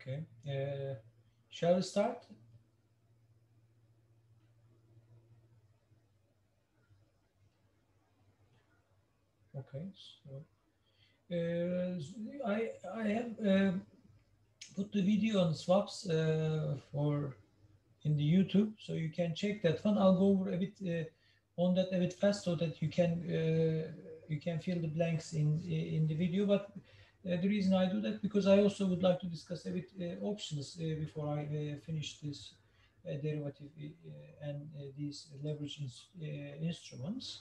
Okay. Shall we start? Okay. So I have put the video on swaps for in the YouTube, so you can check that one. I'll go over a bit on that a bit fast so that you can fill the blanks in the video. But the reason I do that because I also would like to discuss a bit options before I finish this derivative and these leverage instruments.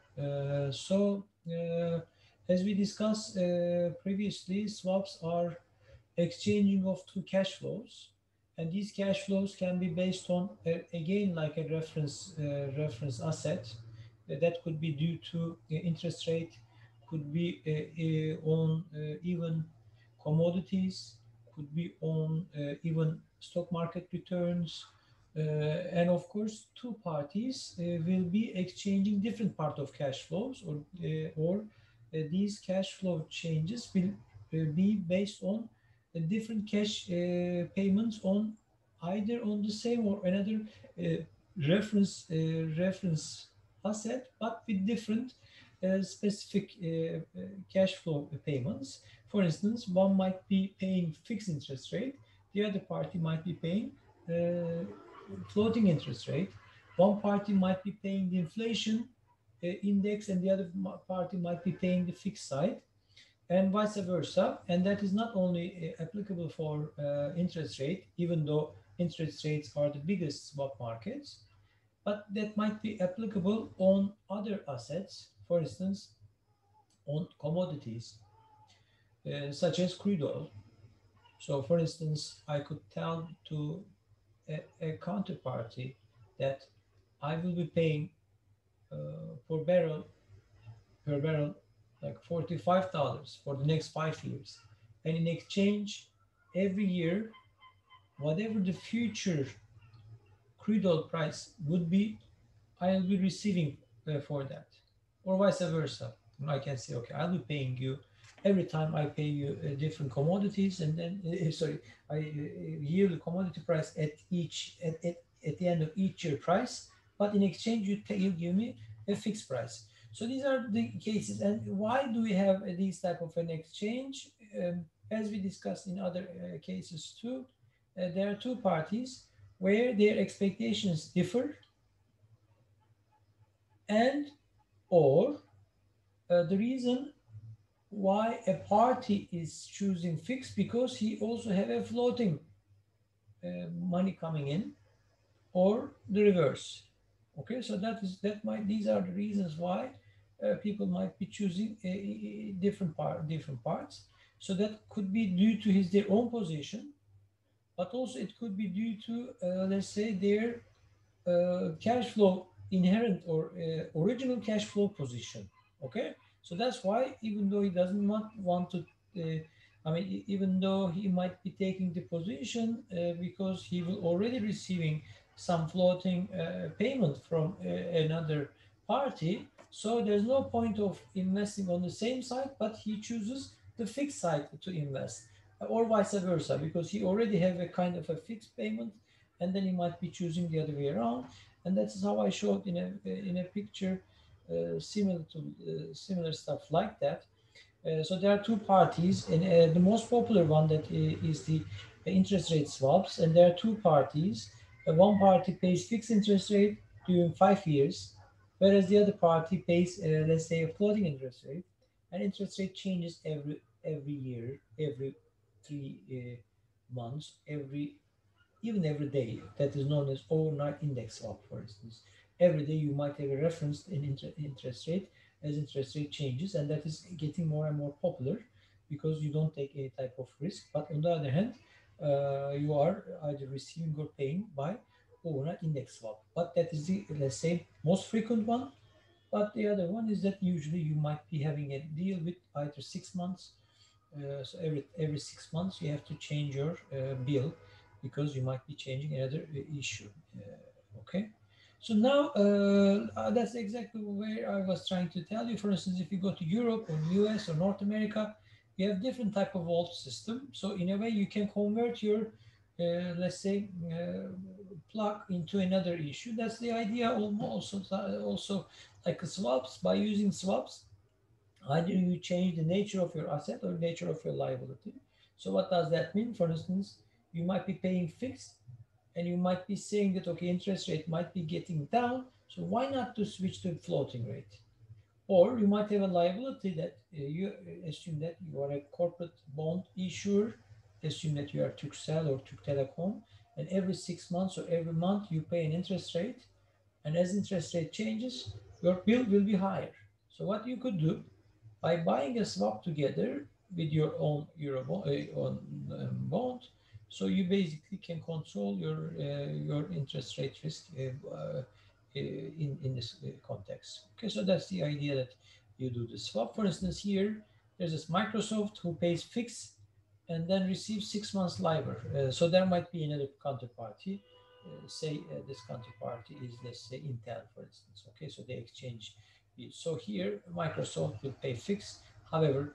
As we discussed previously, swaps are exchanging of two cash flows, and these cash flows can be based on again like a reference asset that could be due to interest rate, could be on even commodities, could be on even stock market returns, and of course two parties will be exchanging different part of cash flows, or these cash flow changes will be based on different cash payments on either on the same or another uh, reference asset, but with different specific cash flow payments. For instance, one might be paying fixed interest rate, the other party might be paying uh, floating interest rate. One party might be paying the inflation index, and the other party might be paying the fixed side, and vice versa. And that is not only applicable for interest rate, even though interest rates are the biggest swap markets, but that might be applicable on other assets, for instance, on commodities such as crude oil. So, for instance, I could tell to a counterparty that I will be paying per barrel like $45 for the next 5 years, and in exchange, every year, whatever the future crude oil price would be, I'll be receiving for that, or vice versa. I can say, okay, I'll be paying you every time I pay you different commodities, and then sorry, I yield the commodity price at the end of each year price, but in exchange you give me a fixed price. So these are the cases, and why do we have these type of an exchange? As we discussed in other cases too, there are two parties where their expectations differ, and or the reason why a party is choosing fixed because he also have a floating money coming in, or the reverse. Okay, so that might these are the reasons why people might be choosing different parts. So that could be due to his their own position, but also it could be due to let's say their cash flow inherent or original cash flow position. Okay, so that's why even though he doesn't want to even though he might be taking the position because he will already receiving some floating payment from another party, so there's no point of investing on the same side, but he chooses the fixed side to invest, or vice versa, because he already have a kind of a fixed payment, and then he might be choosing the other way around. And that's how I showed in a picture similar stuff like that. So there are two parties, and the most popular one that is the interest rate swaps, and there are two parties. One party pays fixed interest rate during 5 years, whereas the other party pays, let's say, a floating interest rate, and interest rate changes every year, every 3 months, every day. That is known as overnight index swap, for instance. Every day you might have a reference in interest rate as interest rate changes, and that is getting more and more popular because you don't take any type of risk. But on the other hand, you are either receiving or paying by overnight index swap. But that is the, let's say, most frequent one. But the other one is that usually you might be having a deal with either 6 months, so every 6 months you have to change your bill because you might be changing another issue. Okay. So now that's exactly where I was trying to tell you. For instance, if you go to Europe or US or North America, we have different type of vault system. So in a way, you can convert your, let's say, plug into another issue. That's the idea. Also like swaps. By using swaps, either you change the nature of your asset or nature of your liability. So what does that mean? For instance, you might be paying fixed, and you might be saying that, okay, interest rate might be getting down, so why not to switch to floating rate? Or you might have a liability that you assume that you are a corporate bond issuer, assume that you are Turkcell or Türk Telekom, and every 6 months or every month you pay an interest rate, and as interest rate changes, your bill will be higher. So what you could do, by buying a swap together with your own euro bond, so you basically can control your interest rate risk in this context. Okay, so that's the idea, that you do the swap. For instance, here there's this Microsoft who pays fixed and then receives 6 months LIBOR. So there might be another counterparty. Say this counterparty is, let's say, Intel, for instance. Okay, so they exchange. So here Microsoft will pay fixed. However,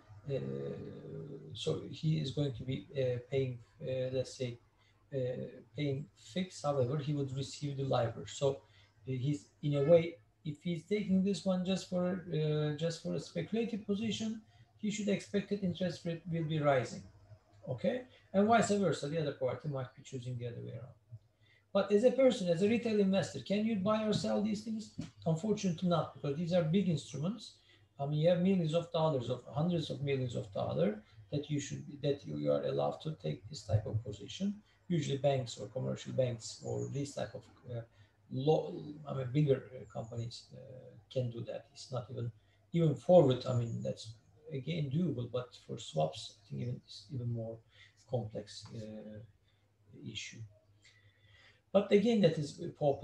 so he is going to be paying, let's say, paying fixed. However, he would receive the LIBOR. So he's, in a way, if he's taking this one just for a speculative position, he should expect that interest rate will be rising. Okay, and vice versa, the other party might be choosing the other way around. But as a person, as a retail investor, can you buy or sell these things? Unfortunately not, because these are big instruments. I mean, you have millions of dollars, of hundreds of millions of dollars, that you are allowed to take this type of position. Usually banks or commercial banks or these type of bigger companies can do that. It's not even forward. I mean, that's again doable, but for swaps, I think it's even more complex issue. But again, that is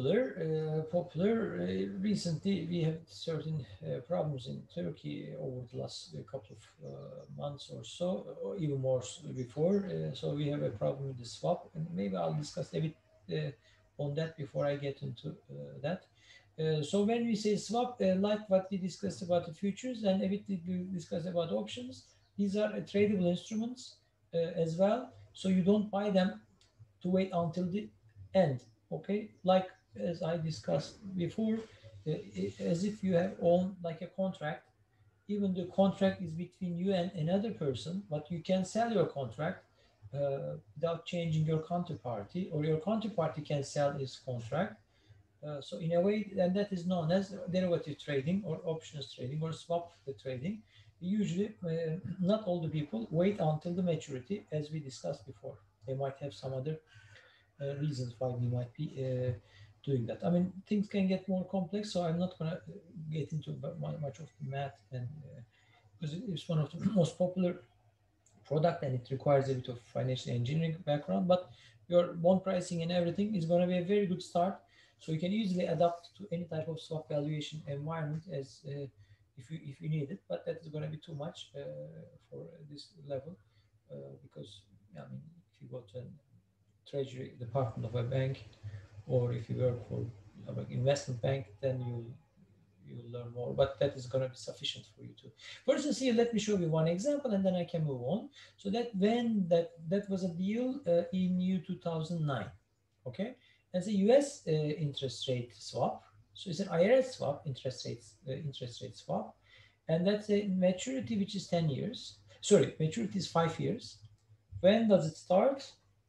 popular. Recently, we have certain problems in Turkey over the last couple of months or so, or even more before. So we have a problem with the swap, and maybe I'll discuss a bit on that before I get into that. So when we say swap, like what we discussed about the futures and a bit we discussed about options, these are tradable instruments as well. So you don't buy them to wait until the end. Okay, like as I discussed before, as if you have owned like a contract. Even the contract is between you and another person, but you can sell your contract without changing your counterparty, or your counterparty can sell his contract. So in a way, and that is known as derivative trading or options trading or swap trading. Usually, not all the people wait until the maturity, as we discussed before. They might have some other reasons why we might be doing that. I mean, things can get more complex, so I'm not going to get into much of the math, and because it's one of the most popular product and it requires a bit of financial engineering background. But your bond pricing and everything is going to be a very good start, so you can easily adapt to any type of swap valuation environment as if you need it. But that is going to be too much for this level because I mean, if you go to a treasury department of a bank, or if you work for an investment bank, then you'll learn more, but that is going to be sufficient for you to. For instance, here, let me show you one example and then I can move on. So that was a deal in year 2009. Okay, as a US interest rate swap. So it's an IRS swap, interest rate swap, and that's a maturity which is 10 years. Sorry, maturity is 5 years. When does it start?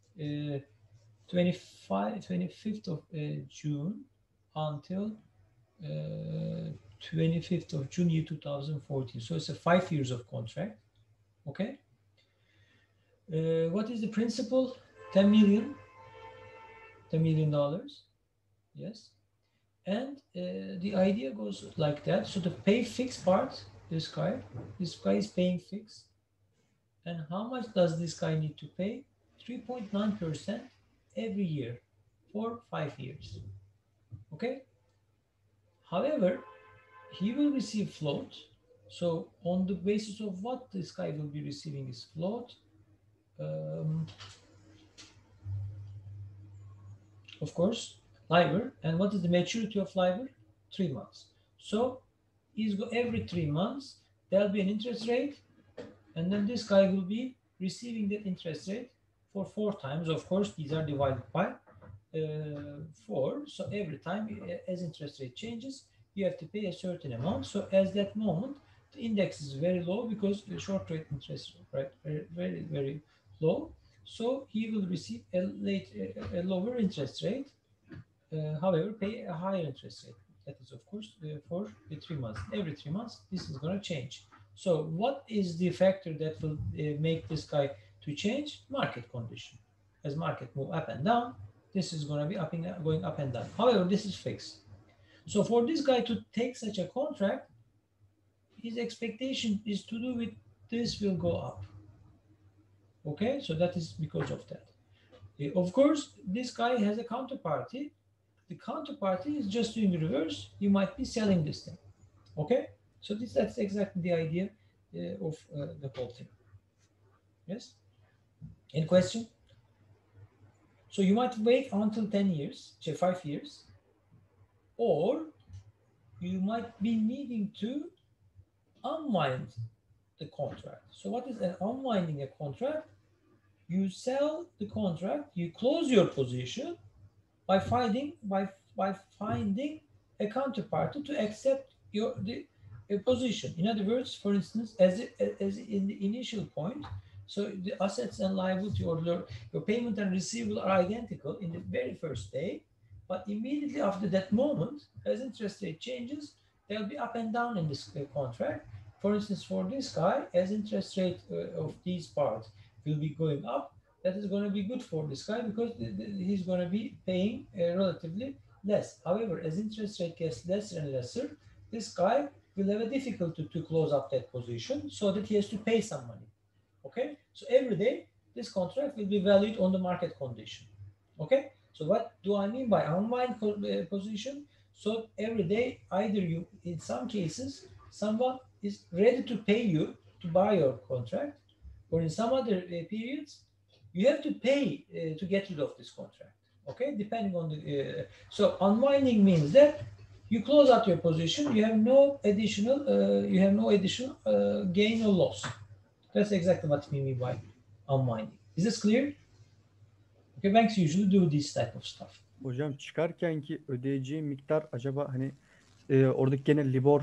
25th of June until 25th of June year 2014. So it's a 5 years of contract. Okay. What is the principal? $10 million. $10 million. Yes. And the idea goes like that. So the pay fixed part, this guy is paying fixed. And how much does this guy need to pay? 3.9% every year for 5 years. Okay. However, he will receive float. So on the basis of what this guy will be receiving is float. Of course, LIBOR. And what is the maturity of LIBOR? 3 months. So every 3 months, there'll be an interest rate and then this guy will be receiving that interest rate for 4 times. Of course, these are divided by 4. So every time as interest rate changes, you have to pay a certain amount. So as that moment, the index is very low because the short rate interest rate very low. So he will receive a lower interest rate, however, pay a higher interest rate. That is, of course, for the 3 months. Every 3 months, this is going to change. So what is the factor that will make this guy to change? Market condition. As market move up and down, this is going to be going up and down. However, this is fixed. So for this guy to take such a contract, his expectation is to do with this will go up. Okay, so that is because of that. Of course, this guy has a counterparty. The counterparty is just doing the reverse. You might be selling this thing. Okay, so that's exactly the idea of the whole thing. Yes. Any question? So you might wait until 10 years, 5 years, or you might be needing to unwind the contract. So what is an unwinding a contract? You sell the contract, you close your position by finding a counterparty to accept a position. In other words, for instance, as in the initial point, so the assets and liability or your payment and receivable are identical in the very first day, but immediately after that moment, as interest rate changes, they'll be up and down in this contract. For instance, for this guy, as interest rate of these parts will be going up, that is going to be good for this guy because he's going to be paying relatively less. However, as interest rate gets lesser and lesser, this guy will have a difficulty to close up that position so that he has to pay some money. Okay, so every day this contract will be valued on the market condition. Okay, so what do I mean by unwind position? So every day, either you, in some cases, someone is ready to pay you to buy your contract, or in some other periods, you have to pay to get rid of this contract. Okay, depending on the so unwinding means that you close out your position, you have no additional gain or loss. That's exactly what we mean by unwinding. Is this clear? Okay, banks usually do this type of stuff. Hocam çıkarken ki ödeyeceği miktar acaba hani oradaki gene Libor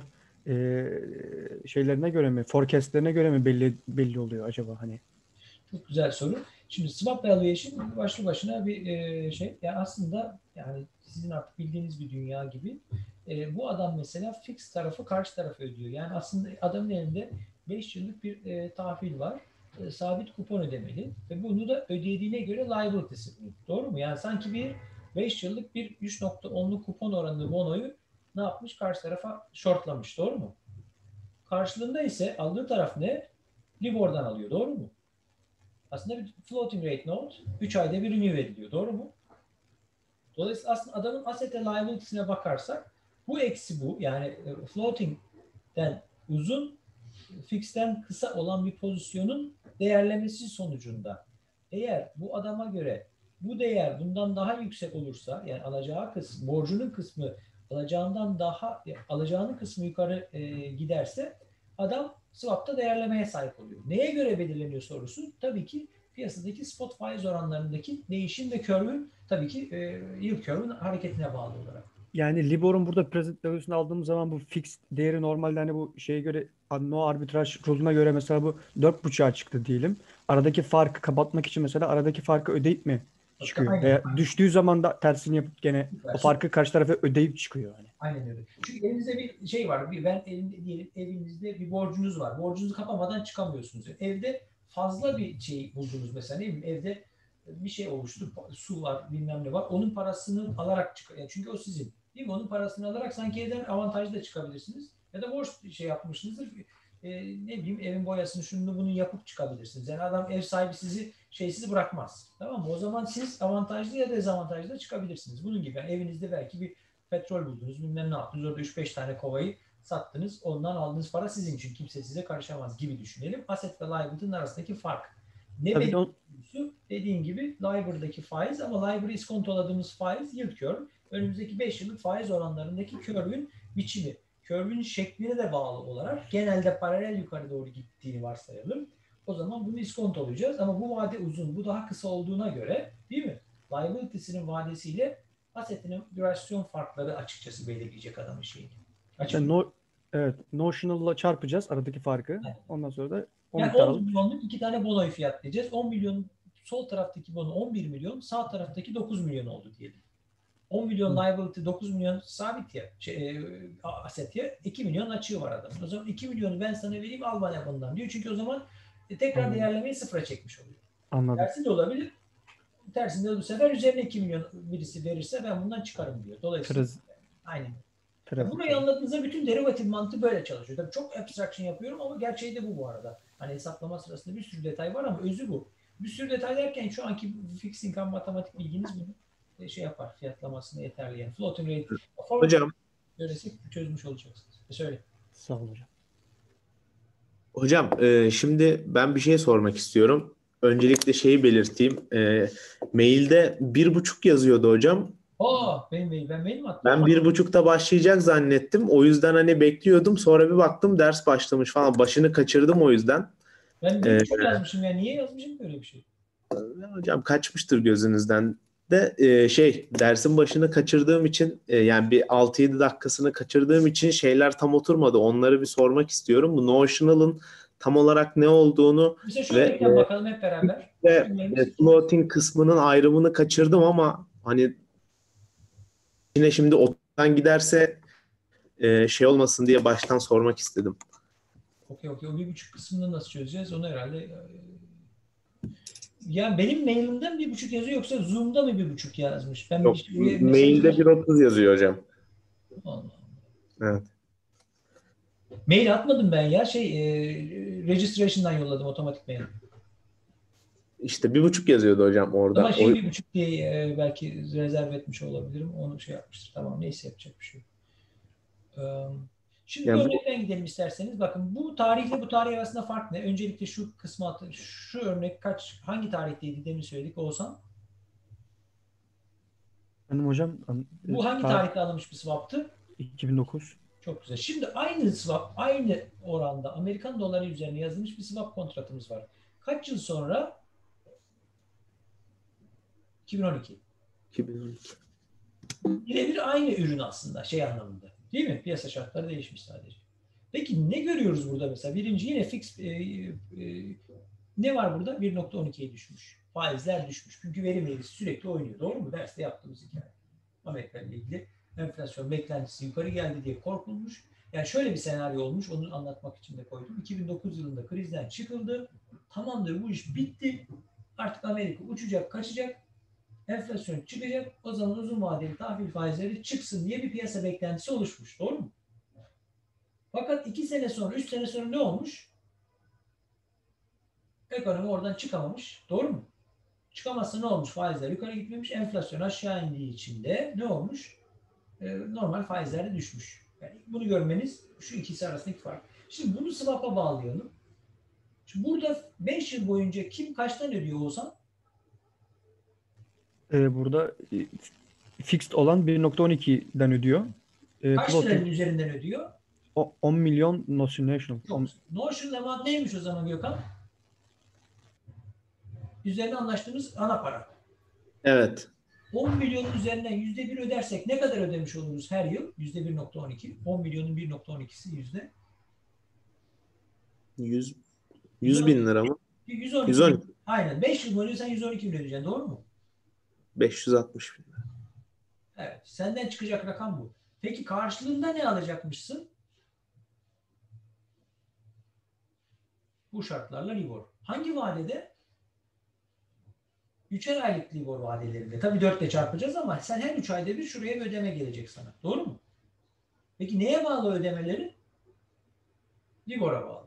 şeylerine göre mi, forecastlerine göre mi belli oluyor acaba hani? Çok güzel soru. Şimdi swap valuation başlı başına bir şey. Yani aslında yani sizin artık bildiğiniz bir dünya gibi. Bu adam mesela fix tarafı karşı tarafı ödüyor. Yani aslında adamın elinde 5 yıllık bir tahvil var. Sabit kupon ödemeli ve bunu da ödediğine göre liability'si. Doğru mu? Yani sanki bir 5 yıllık bir 3.10'luk kupon oranlı bonoyu ne yapmış? Karşı tarafa shortlamış. Doğru mu? Karşılığında ise aldığı taraf ne? Libor'dan alıyor. Doğru mu? Aslında bir floating rate note 3 ayda bir renew ediliyor. Doğru mu? Dolayısıyla aslında adamın asset liability'sine bakarsak bu eksi bu. Yani floating'den uzun, fix'ten kısa olan bir pozisyonun değerlemesi sonucunda eğer bu adama göre bu değer bundan daha yüksek olursa, yani alacağı kısmı, borcunun kısmı alacağından daha, alacağının kısmı yukarı giderse adam swap'ta değerlemeye sahip oluyor. Neye göre belirleniyor sorusu? Tabii ki piyasadaki spot faiz oranlarındaki değişim ve curve'ün, tabii ki yield curve'ün hareketine bağlı olarak. Yani Libor'un burada present value'sunu aldığımız zaman bu fix değeri normalde hani bu şeye göre no arbitraj rule'una göre mesela bu 4.5'a çıktı diyelim. Aradaki farkı kapatmak için mesela aradaki farkı ödeyip mi çıkıyor? Aynen. Veya düştüğü zaman da tersini yapıp gene o farkı karşı tarafa ödeyip çıkıyor hani. Aynen öyle. Çünkü elinizde bir şey var. Ben elimde diyelim, evinizde bir borcunuz var. Borcunuzu kapamadan çıkamıyorsunuz. Yani evde fazla bir şey buldunuz mesela, değil mi? Evde bir şey oluştu. Su var, bilmem ne var. Onun parasını alarak çıkıyor. Yani çünkü o sizin. Değil mi? Onun parasını alarak sanki evden avantajlı da çıkabilirsiniz. Ya da borç şey yapmışsınızdır. Ne bileyim, evin boyasını şunu bunu yapıp çıkabilirsiniz. Yani adam, ev sahibi sizi şeysiz bırakmaz. Tamam mı? O zaman siz avantajlı ya da dezavantajlı da çıkabilirsiniz. Bunun gibi yani evinizde belki bir petrol buldunuz, bilmem ne yaptınız. Orada 3-5 tane kovayı sattınız. Ondan aldığınız para sizin için. Kimse size karışamaz gibi düşünelim. Asset ve liability'nin arasındaki fark. Ne Tabii de belirliyorsa dediğin gibi LIBOR'daki faiz, ama LIBOR'ı iskontoladığımız faiz yield curve. Önümüzdeki 5 yıllık faiz oranlarındaki curve'ün biçimi. Curve'ün şekline de bağlı olarak genelde paralel yukarı doğru gittiğini varsayalım. O zaman bunu iskontolayacağız ama bu vade uzun, bu daha kısa olduğuna göre değil mi? Liability'sinin vadesiyle asetinin durasyon farkları açıkçası belirleyecek adamın şeyini. Açık Yani mı? evet, notional'la çarpacağız aradaki farkı. Yani, Ondan sonra da o yani miktar 10 alıp milyonluk iki tane bonoyu fiyatlayacağız. 10 milyon sol taraftaki bono 11 milyon, sağ taraftaki 9 milyon oldu diyelim. 10 milyon hı, liability, 9 milyon sabit ya, aset ya, 2 milyon açığı var adamın. O zaman 2 milyonu ben sana vereyim, al bana bundan diyor. Çünkü o zaman tekrar anladım. değerlemeyi sıfıra çekmiş oluyor. Anladım. Tersi de olabilir. Tersinde bu sefer üzerine 2 milyon birisi verirse ben bundan çıkarım diyor. Dolayısıyla Trez, aynen. trezit Burayı oluyor. anladığınızda bütün derivatif mantığı böyle çalışıyor. Tabii çok abstraction yapıyorum ama gerçeği de bu arada. Hani hesaplama sırasında bir sürü detay var ama özü bu. Bir sürü detay derken şu anki fixed income matematik bilginiz bunu şey yapar. Fiyatlamasını yeterli yani. Floating rate forward Hocam, söylesek çözmüş olacaksınız. Söyle. Sağ ol hocam. şimdi ben bir şey sormak istiyorum. Öncelikle şeyi belirteyim. Mailde 1,5 yazıyordu hocam. Ben mail mi attım? Ben 1,5'ta başlayacak zannettim. O yüzden hani bekliyordum. Sonra bir baktım ders başlamış falan. Başını kaçırdım o yüzden. Ben bir Ee, buçuk yazmışım ya. Niye yazmışım böyle bir şey? hocam kaçmıştır gözünüzden de dersin başını kaçırdığım için yani bir 6-7 dakikasını kaçırdığım için şeyler tam oturmadı. Onları bir sormak istiyorum. Bu Notional'ın tam olarak ne olduğunu Mesela şu ve örnekten bakalım hep beraber. Şu ve örneğimiz floating kısmının ayrımını kaçırdım ama hani yine şimdi otan giderse şey olmasın diye baştan sormak istedim. okey. O bir buçuk kısmını nasıl çözeceğiz? Onu herhalde yani benim mailimden bir buçuk yazıyor yoksa Zoom'da mı bir buçuk yazmış? Ben Yok, bir mailde mesajı 1,30 yazıyor hocam. Allah. Evet. Mail atmadım ben ya. Registration'dan yolladım otomatik mail. İşte 1,5 yazıyordu hocam Ama orada. şey bir buçuk diye belki rezerv etmiş olabilirim. Onu şey yapmıştır. Tamam neyse yapacak bir şey yok. Şimdi bir Yani bu örnekten gidelim isterseniz. Bakın bu tarihle bu tarih arasında fark ne? Öncelikle şu kısmı atın. Şu örnek hangi tarihteydi demin söyledik Oğuzhan? Benim hocam Bu hangi tarih tarihte alınmış bir swap'tı? 2009. Çok güzel. Şimdi aynı swap, aynı oranda Amerikan doları üzerine yazılmış bir swap kontratımız var. Kaç yıl sonra? 2012. 2012. Birebir aynı ürün aslında şey anlamında. Değil mi? Piyasa şartları değişmiş sadece. Peki ne görüyoruz burada mesela? Birinci yine fix ne var burada? 1,12'ye düşmüş. Faizler düşmüş. Çünkü verim eğrisi sürekli oynuyor. Doğru mu? Derste yaptığımız hikaye. Amerika ile ilgili enflasyon beklentisi yukarı geldi diye korkulmuş. Yani şöyle bir senaryo olmuş. Onu anlatmak için de koydum. 2009 yılında krizden çıkıldı. Tamamdır bu iş bitti. Artık Amerika uçacak, kaçacak. Enflasyon çıkacak. O zaman uzun vadeli tahvil faizleri çıksın diye bir piyasa beklentisi oluşmuş. Doğru mu? Fakat 2 sene sonra, 3 sene sonra ne olmuş? Ekonomi oradan çıkamamış. Doğru mu? Çıkamazsa ne olmuş? Faizler yukarı gitmemiş. Enflasyon aşağı indiği için de ne olmuş? Normal faizler de düşmüş. Yani bunu görmeniz şu ikisi arasındaki fark. Şimdi bunu swap'a bağlayalım. Şimdi burada 5 yıl boyunca kim kaçtan ödüyor olsam? Burada fixed olan 1.12'den ödüyor. Kaç liranın Floating üzerinden ödüyor? 10 milyon notional. Çok. Notional amount neymiş o zaman Gökhan? Üzerine anlaştığımız ana para. Evet. 10 milyonun üzerinden %1 ödersek ne kadar ödemiş oluruz her yıl? %1,12. 10 milyonun 1,12'si yüzde. 100 112. bin lira mı? 112 112. bin. Aynen. 5 yıl boyunca sen 112 bin ödeyeceksin. Doğru mu? 560 bin lira. Evet. Senden çıkacak rakam bu. Peki karşılığında ne alacakmışsın? Bu şartlarla Libor. Hangi vadede? 3'er aylık Libor vadelerinde. Tabii 4 ile çarpacağız ama sen her 3 ayda bir şuraya bir ödeme gelecek sana. Doğru mu? Peki neye bağlı ödemeleri? Libor'a bağlı.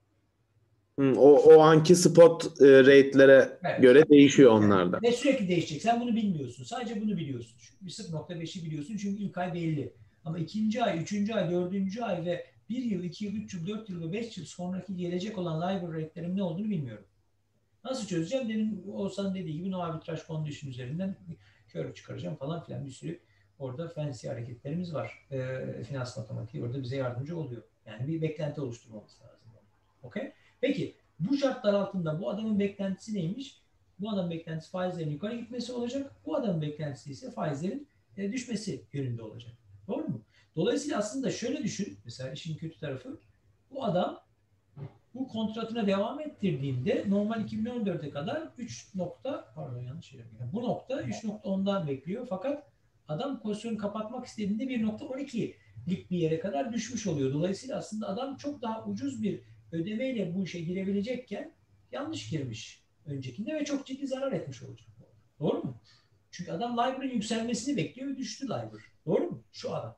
O anki spot rate'lere Evet. göre değişiyor onlar da. Ve sürekli değişecek. Sen bunu bilmiyorsun. Sadece bunu biliyorsun. 0,5'i biliyorsun çünkü ilk ay belli. Ama ikinci ay, üçüncü ay, dördüncü ay ve bir yıl, 2 yıl, 3 yıl, 4 yıl ve 5 yıl sonraki gelecek olan LIBOR rate'lerin ne olduğunu bilmiyorum. Nasıl çözeceğim? Demin Oğuzhan'ın dediği gibi no arbitraj condition üzerinden curve çıkaracağım falan filan bir sürü orada fancy hareketlerimiz var. Finans matematiği orada bize yardımcı oluyor. Yani bir beklenti oluşturmamız lazım. Okay? Peki Bu şartlar altında bu adamın beklentisi neymiş? Bu adamın beklentisi faizlerin yukarı gitmesi olacak. Bu adamın beklentisi ise faizlerin düşmesi yönünde olacak. Doğru mu? Dolayısıyla aslında şöyle düşün. Mesela işin kötü tarafı. Bu adam bu kontratına devam ettirdiğinde normal 2014'e kadar 3 nokta, pardon yanlış şey yapıyorum. Bu nokta 3.10'dan bekliyor. Fakat adam pozisyonu kapatmak istediğinde 1.12'lik bir yere kadar düşmüş oluyor. Dolayısıyla aslında adam çok daha ucuz bir ödemeyle bu işe girebilecekken yanlış girmiş öncekinde ve çok ciddi zarar etmiş olacak. Doğru mu? Çünkü adam LIBOR'ın yükselmesini bekliyor ve düştü LIBOR. Doğru mu? Şu adam.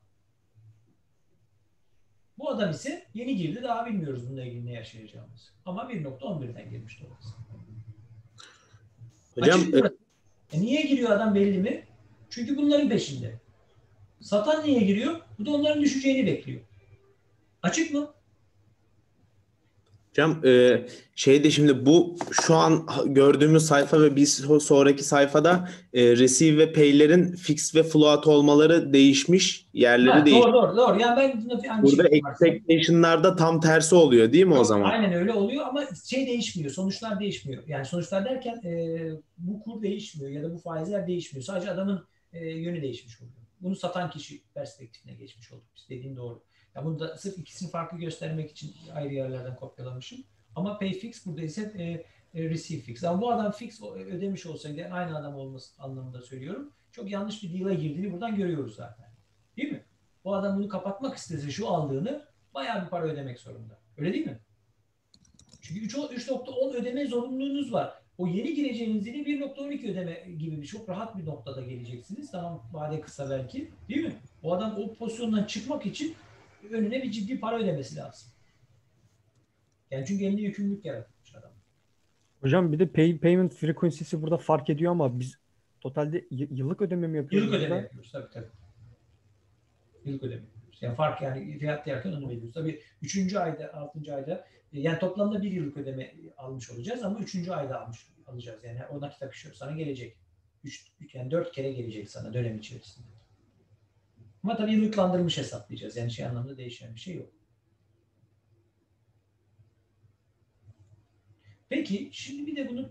Bu adam ise yeni girdi. Daha bilmiyoruz bununla ilgili ne yaşayacağımızı. Ama 1.11'den girmiş dolayısıyla. Hocam Açık burası. Niye giriyor adam belli mi? Çünkü bunların peşinde. Satan niye giriyor? Bu da onların düşeceğini bekliyor. Açık mı? Hocam şeyde şimdi bu şu an gördüğümüz sayfa ve bir sonraki sayfada receive ve pay'lerin fix ve float olmaları değişmiş. Yerleri Ha, değişmiş. doğru. Yani ben aynı Burada şeyi varsayıyorum. expectation'larda tam tersi oluyor değil mi o zaman? Aynen öyle oluyor ama şey değişmiyor. Sonuçlar değişmiyor. Yani sonuçlar derken bu kur değişmiyor ya da bu faizler değişmiyor. Sadece adamın yönü değişmiş oluyor. Bunu satan kişi perspektifine geçmiş olduk. Biz dediğin doğru. Ya bunu da sırf ikisini farklı göstermek için ayrı yerlerden kopyalamışım. Ama pay fix burada ise receive fix. Ama bu adam fix ödemiş olsaydı yani aynı adam olması anlamında söylüyorum. Çok yanlış bir deal'a girdiğini buradan görüyoruz zaten. Değil mi? Bu adam bunu kapatmak istese şu aldığını bayağı bir para ödemek zorunda. Öyle değil mi? Çünkü 3.10 ödeme zorunluluğunuz var. O yeni gireceğiniz yeni 1.12 ödeme gibi bir çok rahat bir noktada geleceksiniz. Tamam vade kısa belki. Değil mi? O adam o pozisyondan çıkmak için önüne bir ciddi para ödemesi lazım. Yani çünkü elinde yükümlülük yaratmış adam. Hocam bir de payment frequency'si burada fark ediyor ama biz totalde yıllık ödeme mi yapıyoruz Yıllık ödeme burada? yapıyoruz tabii. Yıllık ödeme yapıyoruz. Yani fark yani fiyat yerken onu veriyoruz. Tabii 3. ayda, 6. ayda yani toplamda bir yıllık ödeme almış olacağız ama 3. ayda alacağız. Yani o nakit akışı sana gelecek. Yani 4 kere gelecek sana dönem içerisinde. Ama tabii yıllıklandırmış hesaplayacağız. Yani şey anlamda değişen bir şey yok. Peki şimdi bir de bunu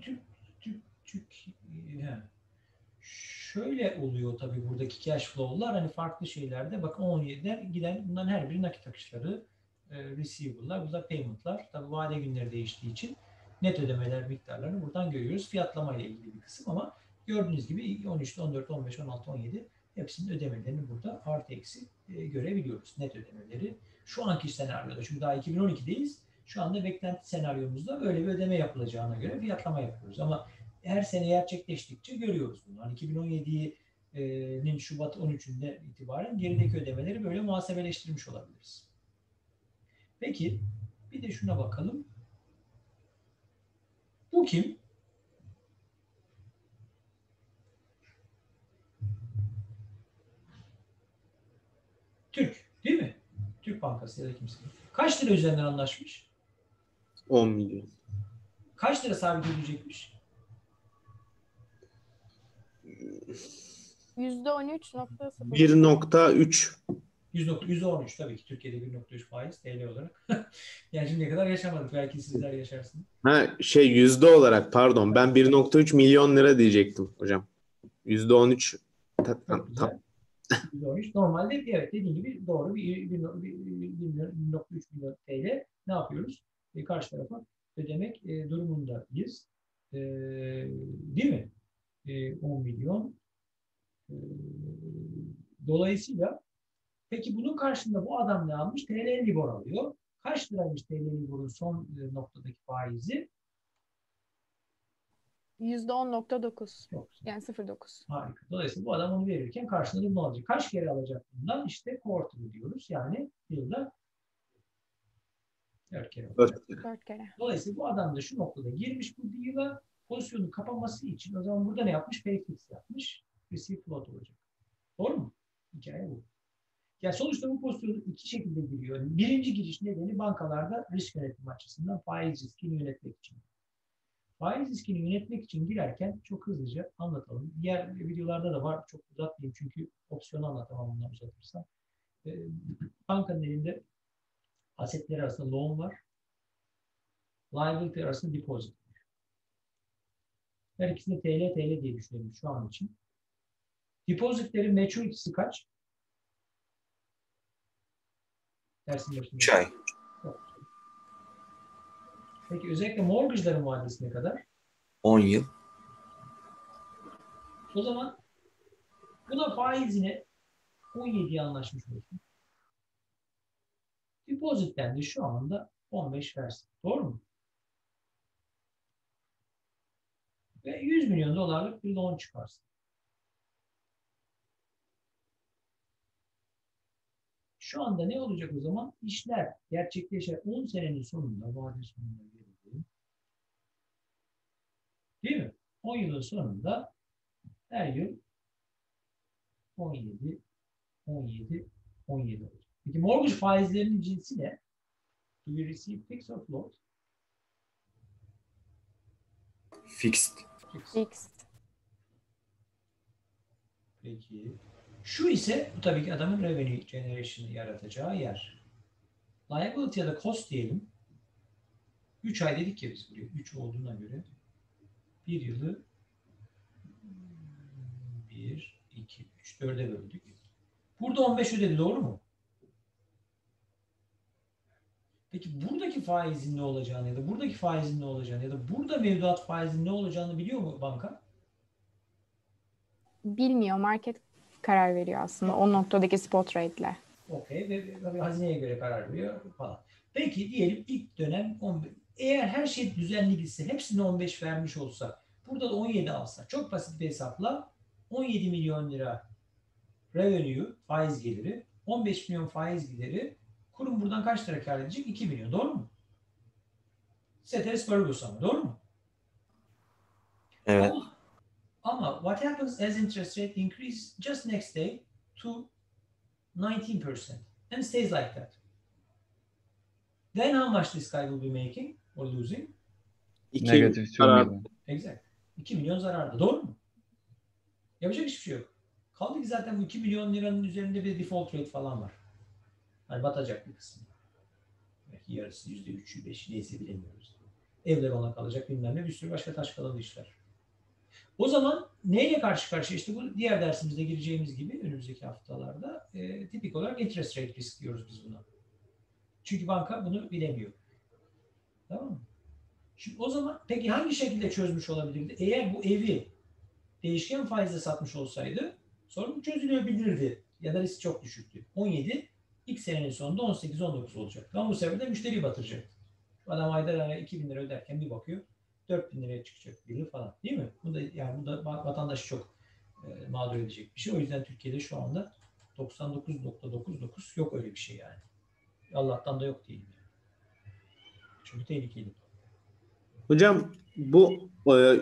şöyle oluyor tabii buradaki cash flow'lar hani farklı şeylerde bakın 17'den giden bunların her biri nakit akışları, receivables, bu da payment'lar. Tabii vade günleri değiştiği için net ödemeler miktarlarını buradan görüyoruz. Fiyatlama ile ilgili bir kısım ama gördüğünüz gibi 13, 14, 15, 16, 17 hepsinin ödemelerini burada artı eksi görebiliyoruz. Net ödemeleri. Şu anki senaryoda çünkü daha 2012'deyiz. Şu anda beklenti senaryomuzda böyle bir ödeme yapılacağına göre fiyatlama yapıyoruz. Ama her sene gerçekleştikçe görüyoruz bunu. Hani 2017'nin Şubat 13'ünde itibaren gerideki ödemeleri böyle muhasebeleştirmiş olabiliriz. Peki bir de şuna bakalım. Bu kim? Türk değil mi? Türk Bankası ya da kimse. Kaç lira üzerinden anlaşmış? 10 milyon. Kaç lira sabit ödeyecekmiş? %13.0. 1.3. %13 tabii ki Türkiye'de 1.3 faiz TL olarak. Yani şimdiye kadar yaşamadık. Belki sizler yaşarsınız. Ha şey yüzde olarak pardon ben 1.3 milyon lira diyecektim hocam. %13 Çok güzel. %13. Normalde evet dediğim gibi doğru bir 1.3 milyon TL ne yapıyoruz? Karşı tarafa ödemek durumundayız. Değil mi? 10 milyon. Dolayısıyla peki bunun karşılığında bu adam ne almış? TL Libor alıyor. Kaç liraymış TL Libor'un son noktadaki faizi? %10.9. Yok. Yani 0.9. Harika. Dolayısıyla bu adam onu verirken karşılığında bunu alacak. Kaç kere alacak bundan? İşte quarterly diyoruz. Yani yılda 4 kere alacak. 4 kere. Dolayısıyla bu adam da şu noktada girmiş bu deal'a pozisyonu kapaması için o zaman burada ne yapmış? Pay fix yapmış. Receive float olacak. Doğru mu? Hikaye bu. Yani sonuçta bu pozisyonu iki şekilde giriyor. Birinci giriş nedeni bankalarda risk yönetimi açısından faiz riskini yönetmek için. Faiz riskini yönetmek için girerken çok hızlıca anlatalım. Diğer videolarda da var. Çok uzatmayayım çünkü opsiyonu anlatamam bundan uzatırsam. Bankanın elinde asetleri arasında loan var. Liability arasında deposit. Her ikisini TL diye düşünelim şu an için. Depositlerin maturity'si kaç? Dersin başında. 3 ay. Peki özellikle mortgage'ların vadesi ne kadar? 10 yıl. O zaman buna faizine 17'ye anlaşmış olursun. Depozitten de şu anda 15 versin. Doğru mu? Ve 100 milyon dolarlık bir loan çıkarsın. Şu anda ne olacak o zaman? İşler gerçekleşer 10 senenin sonunda, vade sonunda gelelim. Değil mi? 10 yılın sonunda her yıl 17 olacak. Peki mortgage faizlerinin cinsi ne? Do we receive fixed or float? Fixed. Fixed. Peki. Şu ise bu tabii ki adamın revenue generation'ı yaratacağı yer. Liability ya da cost diyelim. 3 ay dedik ya biz buraya. 3 olduğuna göre bir yılı 1, 2, 3, 4'e böldük. Burada 15 ödedi, doğru mu? Peki buradaki faizin ne olacağını ya da buradaki faizin ne olacağını ya da burada mevduat faizin ne olacağını biliyor mu banka? Bilmiyor. Market karar veriyor aslında o noktadaki spot rate'le. Okey ve tabii hazineye göre karar veriyor falan. Peki diyelim ilk dönem 15. Eğer her şey düzenli gitse, hepsine 15 vermiş olsa, burada da 17 alsa, çok basit bir hesapla 17 milyon lira revenue, faiz geliri, 15 milyon faiz gideri, kurum buradan kaç lira kar edecek? 2 milyon, doğru mu? Ceteris paribus ama, doğru mu? Evet. Ama what happens as interest rate increase just next day to 19% and stays like that? Then how much this guy will be making or losing? 2 Negatif tüm karar. gibi. Exact. 2 milyon zararda. Doğru mu? Yapacak hiçbir şey yok. Kaldı ki zaten bu 2 milyon liranın üzerinde bir default rate falan var. Hani batacak bir kısmı. Belki yarısı, %3'ü, 5'i neyse bilemiyoruz. Evler ona kalacak, bilmem ne, bir sürü başka taş kalalı işler. O zaman neyle karşı karşıya? İşte bu diğer dersimizde gireceğimiz gibi önümüzdeki haftalarda tipik olarak interest rate risk diyoruz biz buna. Çünkü banka bunu bilemiyor. Tamam mı? Şimdi o zaman peki hangi şekilde çözmüş olabilirdi? Eğer bu evi değişken faizle satmış olsaydı sorun çözülebilirdi. Ya da risk çok düşüktü. 17 ilk senenin sonunda 18-19 olacak. Ama bu sefer de müşteriyi batıracak. Adam ayda 2.000 lira öderken bir bakıyor 4.000 liraya çıkacak bir yıl falan. Değil mi? Bu da yani bu da vatandaşı çok mağdur edecek bir şey. O yüzden Türkiye'de şu anda 99.99 yok öyle bir şey yani. Allah'tan da yok değil. Çünkü tehlikeli. Hocam bu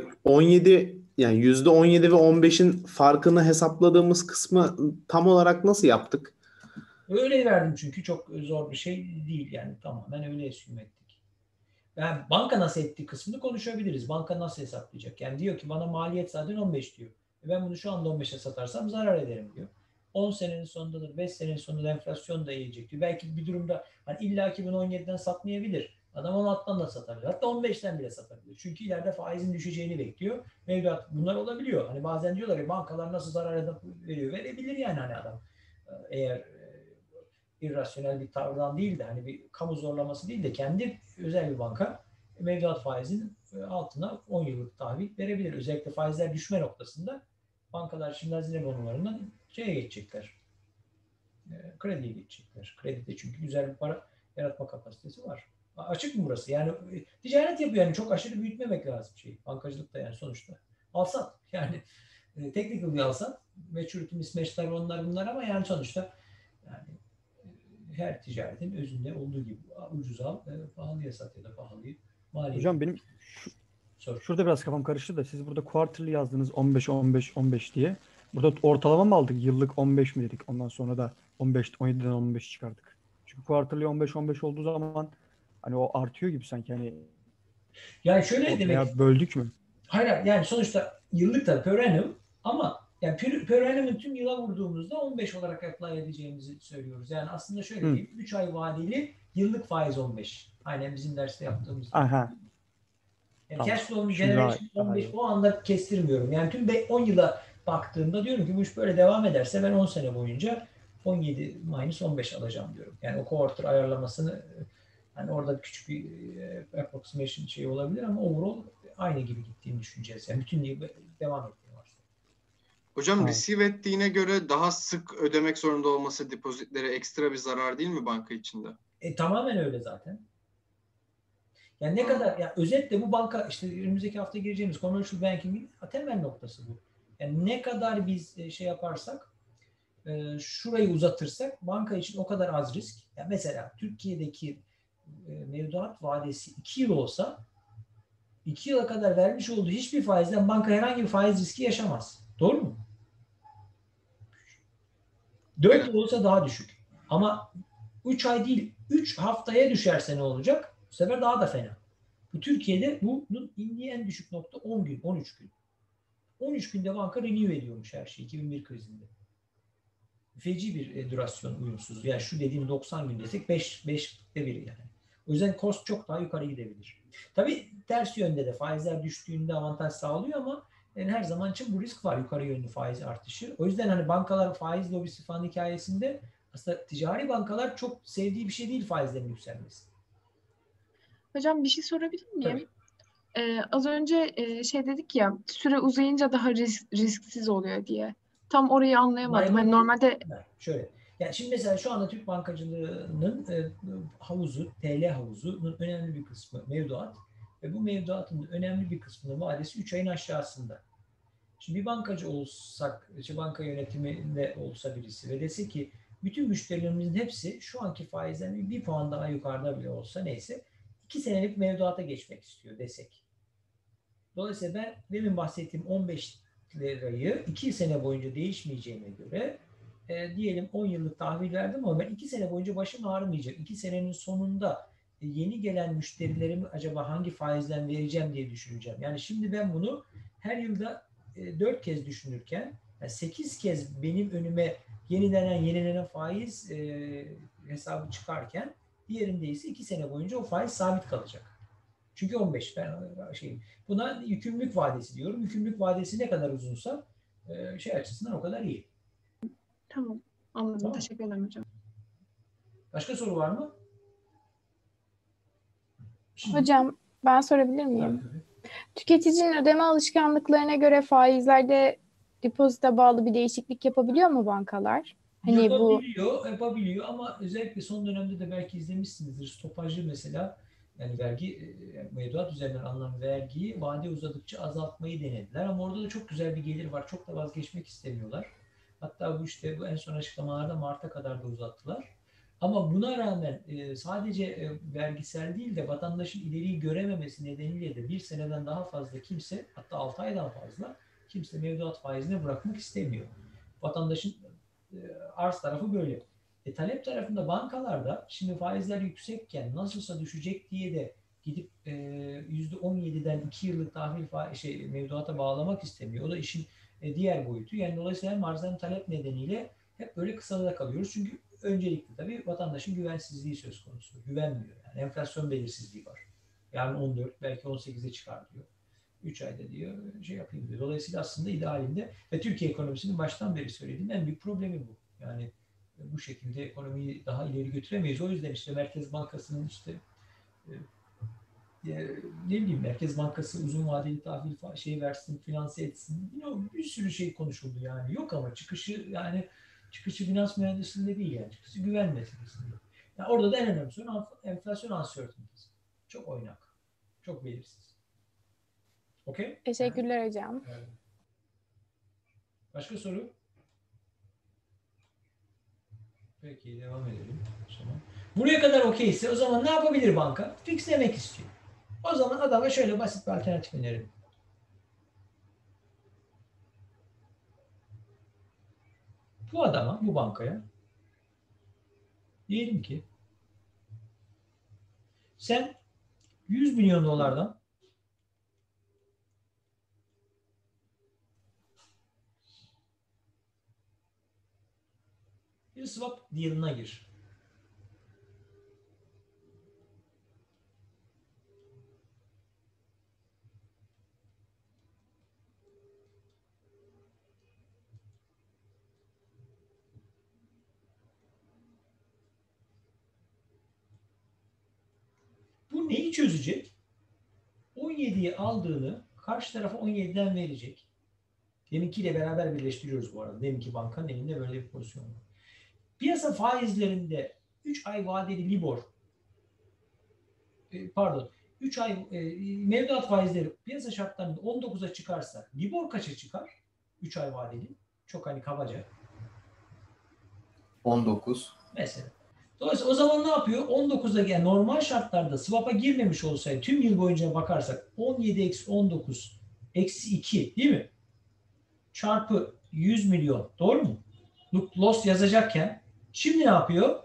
17 yani %17 ve 15'in farkını hesapladığımız kısmı tam olarak nasıl yaptık? Öyle verdim çünkü çok zor bir şey değil yani tamamen öyle assume ettik. Yani banka nasıl ettiği kısmını konuşabiliriz. Banka nasıl hesaplayacak? Yani diyor ki bana maliyet zaten 15 diyor. Ben bunu şu anda 15'e satarsam zarar ederim diyor. 10 senenin sonunda da 5 senenin sonunda enflasyon da yiyecek diyor. Belki bir durumda hani illa ki bunu 17'den satmayabilir. Adam 16'dan da satabilir. Hatta 15'ten bile satabilir. Çünkü ileride faizin düşeceğini bekliyor. Mevduat bunlar olabiliyor. Hani bazen diyorlar ya bankalar nasıl zarar veriyor? Verebilir yani hani adam. Eğer irrasyonel bir tavırdan değil de hani bir kamu zorlaması değil de kendi özel bir banka mevduat faizinin altına 10 yıllık tahvil verebilir. Özellikle faizler düşme noktasında bankalar şimdi hazine bonolarından şeye geçecekler. Krediye geçecekler. Kredide çünkü güzel bir para yaratma kapasitesi var. Açık mı burası? Yani ticaret yapıyor yani çok aşırı büyütmemek lazım şey. Bankacılık da yani sonuçta. Alsat yani technical bir alsat. Maturity mismatch'ler onlar bunlar ama yani sonuçta yani her ticaretin özünde olduğu gibi ucuz al, pahalıya sat ya da pahalıyı maliyet. Hocam benim şurada biraz kafam karıştı da siz burada quarterly yazdınız 15 15 15 diye. Burada ortalama mı aldık? Yıllık 15 mi dedik? Ondan sonra da 15 17'den 15 çıkardık. Çünkü quarterly 15 15 olduğu zaman hani o artıyor gibi sanki hani Yani şöyle demek. Veya böldük mü? Hayır yani sonuçta yıllık da per annum ama Yani per annum tüm yıla vurduğumuzda 15 olarak apply edeceğimizi söylüyoruz. Yani aslında şöyle diyeyim, 3 ay vadeli yıllık faiz 15. Aynen bizim derste yaptığımız gibi. Aha, Yani tamam. cash flow Şimdi daha generation 15 iyi. o anda kestirmiyorum. Yani tüm 10 yıla baktığımda diyorum ki bu iş böyle devam ederse ben 10 sene boyunca 17 minus 15 alacağım diyorum. Yani o quarter ayarlamasını hani orada küçük bir approximation şey olabilir ama overall aynı gibi gittiğini düşüneceğiz. Yani bütün yıl devam ettiğini varsa. Hocam Tamam. receive ettiğine göre daha sık ödemek zorunda olması depozitlere ekstra bir zarar değil mi banka içinde? Tamamen öyle zaten. Yani ne kadar, yani özetle bu banka işte önümüzdeki hafta gireceğimiz commercial banking'in temel noktası bu. Yani ne kadar biz şey yaparsak şurayı uzatırsak banka için o kadar az risk. Yani mesela Türkiye'deki mevduat vadesi 2 yıl olsa 2 yıla kadar vermiş olduğu hiçbir faizden banka herhangi bir faiz riski yaşamaz. Doğru mu? 4 yıl olsa daha düşük. Ama 3 ay değil 3 haftaya düşerse ne olacak? Bu sefer daha da fena. Bu Türkiye'de bunun indiği en düşük nokta 10 gün, 13 gün. 13 günde banka renew ediyormuş her şeyi 2001 krizinde. Feci bir durasyon uyumsuzluğu. Yani şu dediğim 90 gün desek 5'te biri yani. O yüzden cost çok daha yukarı gidebilir. Tabii ters yönde de faizler düştüğünde avantaj sağlıyor ama yani her zaman için bu risk var, yukarı yönlü faiz artışı. O yüzden hani bankalar faiz lobisi falan hikayesinde aslında ticari bankalar çok sevdiği bir şey değil faizlerin yükselmesi. Hocam bir şey sorabilir miyim? Tabii. Az önce şey dedik ya süre uzayınca daha risksiz oluyor diye. Tam orayı anlayamadım. Hani normalde Şöyle. Yani şimdi mesela şu anda Türk bankacılığının havuzu, TL havuzunun önemli bir kısmı mevduat ve bu mevduatın önemli bir kısmının vadesi 3 ayın aşağısında. Şimdi bir bankacı olsak, işte banka yönetiminde olsa birisi ve dese ki bütün müşterilerimizin hepsi şu anki faizden bir puan daha yukarıda bile olsa neyse 2 senelik mevduata geçmek istiyor desek. Dolayısıyla ben demin bahsettiğim 15 lirayı 2 sene boyunca değişmeyeceğine göre diyelim 10 yıllık tahvil verdim ama ben 2 sene boyunca başım ağrımayacak. 2 senenin sonunda yeni gelen müşterilerimi acaba hangi faizden vereceğim diye düşüneceğim. Yani şimdi ben bunu her yılda 4 kez düşünürken yani 8 kez benim önüme yenilenen faiz hesabı çıkarken diğerinde ise 2 sene boyunca o faiz sabit kalacak. Çünkü 15 ben buna yükümlülük vadesi diyorum. Yükümlülük vadesi ne kadar uzunsa şey açısından o kadar iyi. tamam anladım. Tamam. Teşekkür ederim hocam. Başka soru var mı? Şimdi, Hocam ben sorabilir miyim? Tüketicinin ödeme alışkanlıklarına göre faizlerde depozite bağlı bir değişiklik yapabiliyor mu bankalar? Hani bu yapabiliyor ama özellikle son dönemde de belki izlemişsinizdir. Stopajlı mesela yani vergi yani mevduat üzerinden alınan vergiyi vade uzadıkça azaltmayı denediler ama orada da çok güzel bir gelir var. Çok da vazgeçmek istemiyorlar. Hatta bu en son açıklamalarda Mart'a kadar da uzattılar. Ama buna rağmen sadece vergisel değil de vatandaşın ileriyi görememesi nedeniyle de bir seneden daha fazla kimse hatta 6 aydan fazla kimse mevduat faizine bırakmak istemiyor. Vatandaşın arz tarafı böyle. Talep tarafında bankalarda şimdi faizler yüksekken nasılsa düşecek diye de gidip %17'den 2 yıllık tahvil mevduata bağlamak istemiyor. O da işin diğer boyutu. Yani dolayısıyla hem arz hem talep nedeniyle hep böyle kısada kalıyoruz. Çünkü öncelikle tabii vatandaşın güvensizliği söz konusu. Güvenmiyor. Yani enflasyon belirsizliği var. Yarın 14 belki 18'e çıkar diyor. 3 ayda diyor şey yapayım diyor. Dolayısıyla aslında idealinde ve Türkiye ekonomisinin baştan beri söylediğim en büyük problemi bu. Yani bu şekilde ekonomiyi daha ileri götüremeyiz. O yüzden işte Merkez Bankası'nın işte ne bileyim Merkez Bankası uzun vadeli tahvil versin, finanse etsin. Bir sürü şey konuşuldu yani. Yok ama çıkışı finans mühendisliğinde değil yani. Çıkışı güven meselesinde. Yani orada da en önemli sorun enflasyon uncertainty. Çok oynak. Çok belirsiz. Okey? teşekkürler hocam. Evet. Başka soru? Peki devam edelim. Buraya kadar okeyse o zaman ne yapabilir banka? Fixlemek istiyor. O zaman adama şöyle basit bir alternatif önerelim. Bu adama, bu bankaya diyelim ki sen 100 milyon dolardan bir swap deal'ına gir. Bu neyi çözecek? 17'yi aldığını karşı tarafa 17'den verecek. Deminkiyle beraber birleştiriyoruz bu arada. Deminki bankanın elinde böyle bir pozisyon var. Piyasa faizlerinde 3 ay vadeli Libor, 3 ay mevduat faizleri piyasa şartlarında 19'a çıkarsa Libor kaça çıkar? 3 ay vadeli. Çok hani kabaca. 19. Mesela. Dolayısıyla o zaman ne yapıyor? 19'a yani normal şartlarda swap'a girmemiş olsaydı tüm yıl boyunca bakarsak 17 eksi 19 eksi 2 değil mi? Çarpı 100 milyon. Doğru mu? Loss yazacakken şimdi ne yapıyor?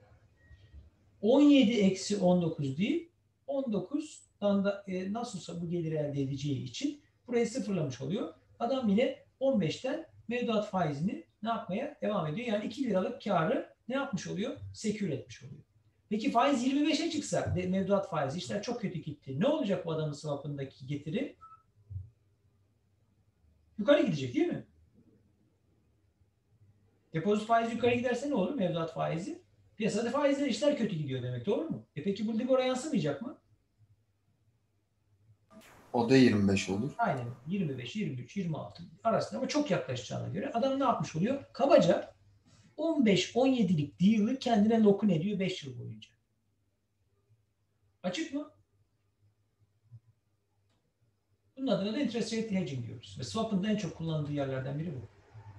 17 eksi 19 değil 19'dan da nasılsa bu geliri elde edeceği için burayı sıfırlamış oluyor. Adam yine 15'ten mevduat faizini ne yapmaya devam ediyor? Yani 2 liralık karı ne yapmış oluyor? Sekür etmiş oluyor. Peki faiz 25'e çıksa mevduat faizi işler çok kötü gitti. Ne olacak bu adamın swap'ındaki getiri? Yukarı gidecek değil mi? Depozit faizi yukarı giderse ne olur? Mevduat faizi. Piyasada faizler işler kötü gidiyor demek. Doğru mu? Peki bu Libor'a yansımayacak mı? O da 25 olur. Aynen. 25, 23, 26 arasında ama çok yaklaşacağına göre adam ne yapmış oluyor? Kabaca 15-17'lik deal'ı kendine lock'un ediyor 5 yıl boyunca. Açık mı? Bunun adına da interest rate hedging diyoruz. Ve swap'ın da en çok kullanıldığı yerlerden biri bu.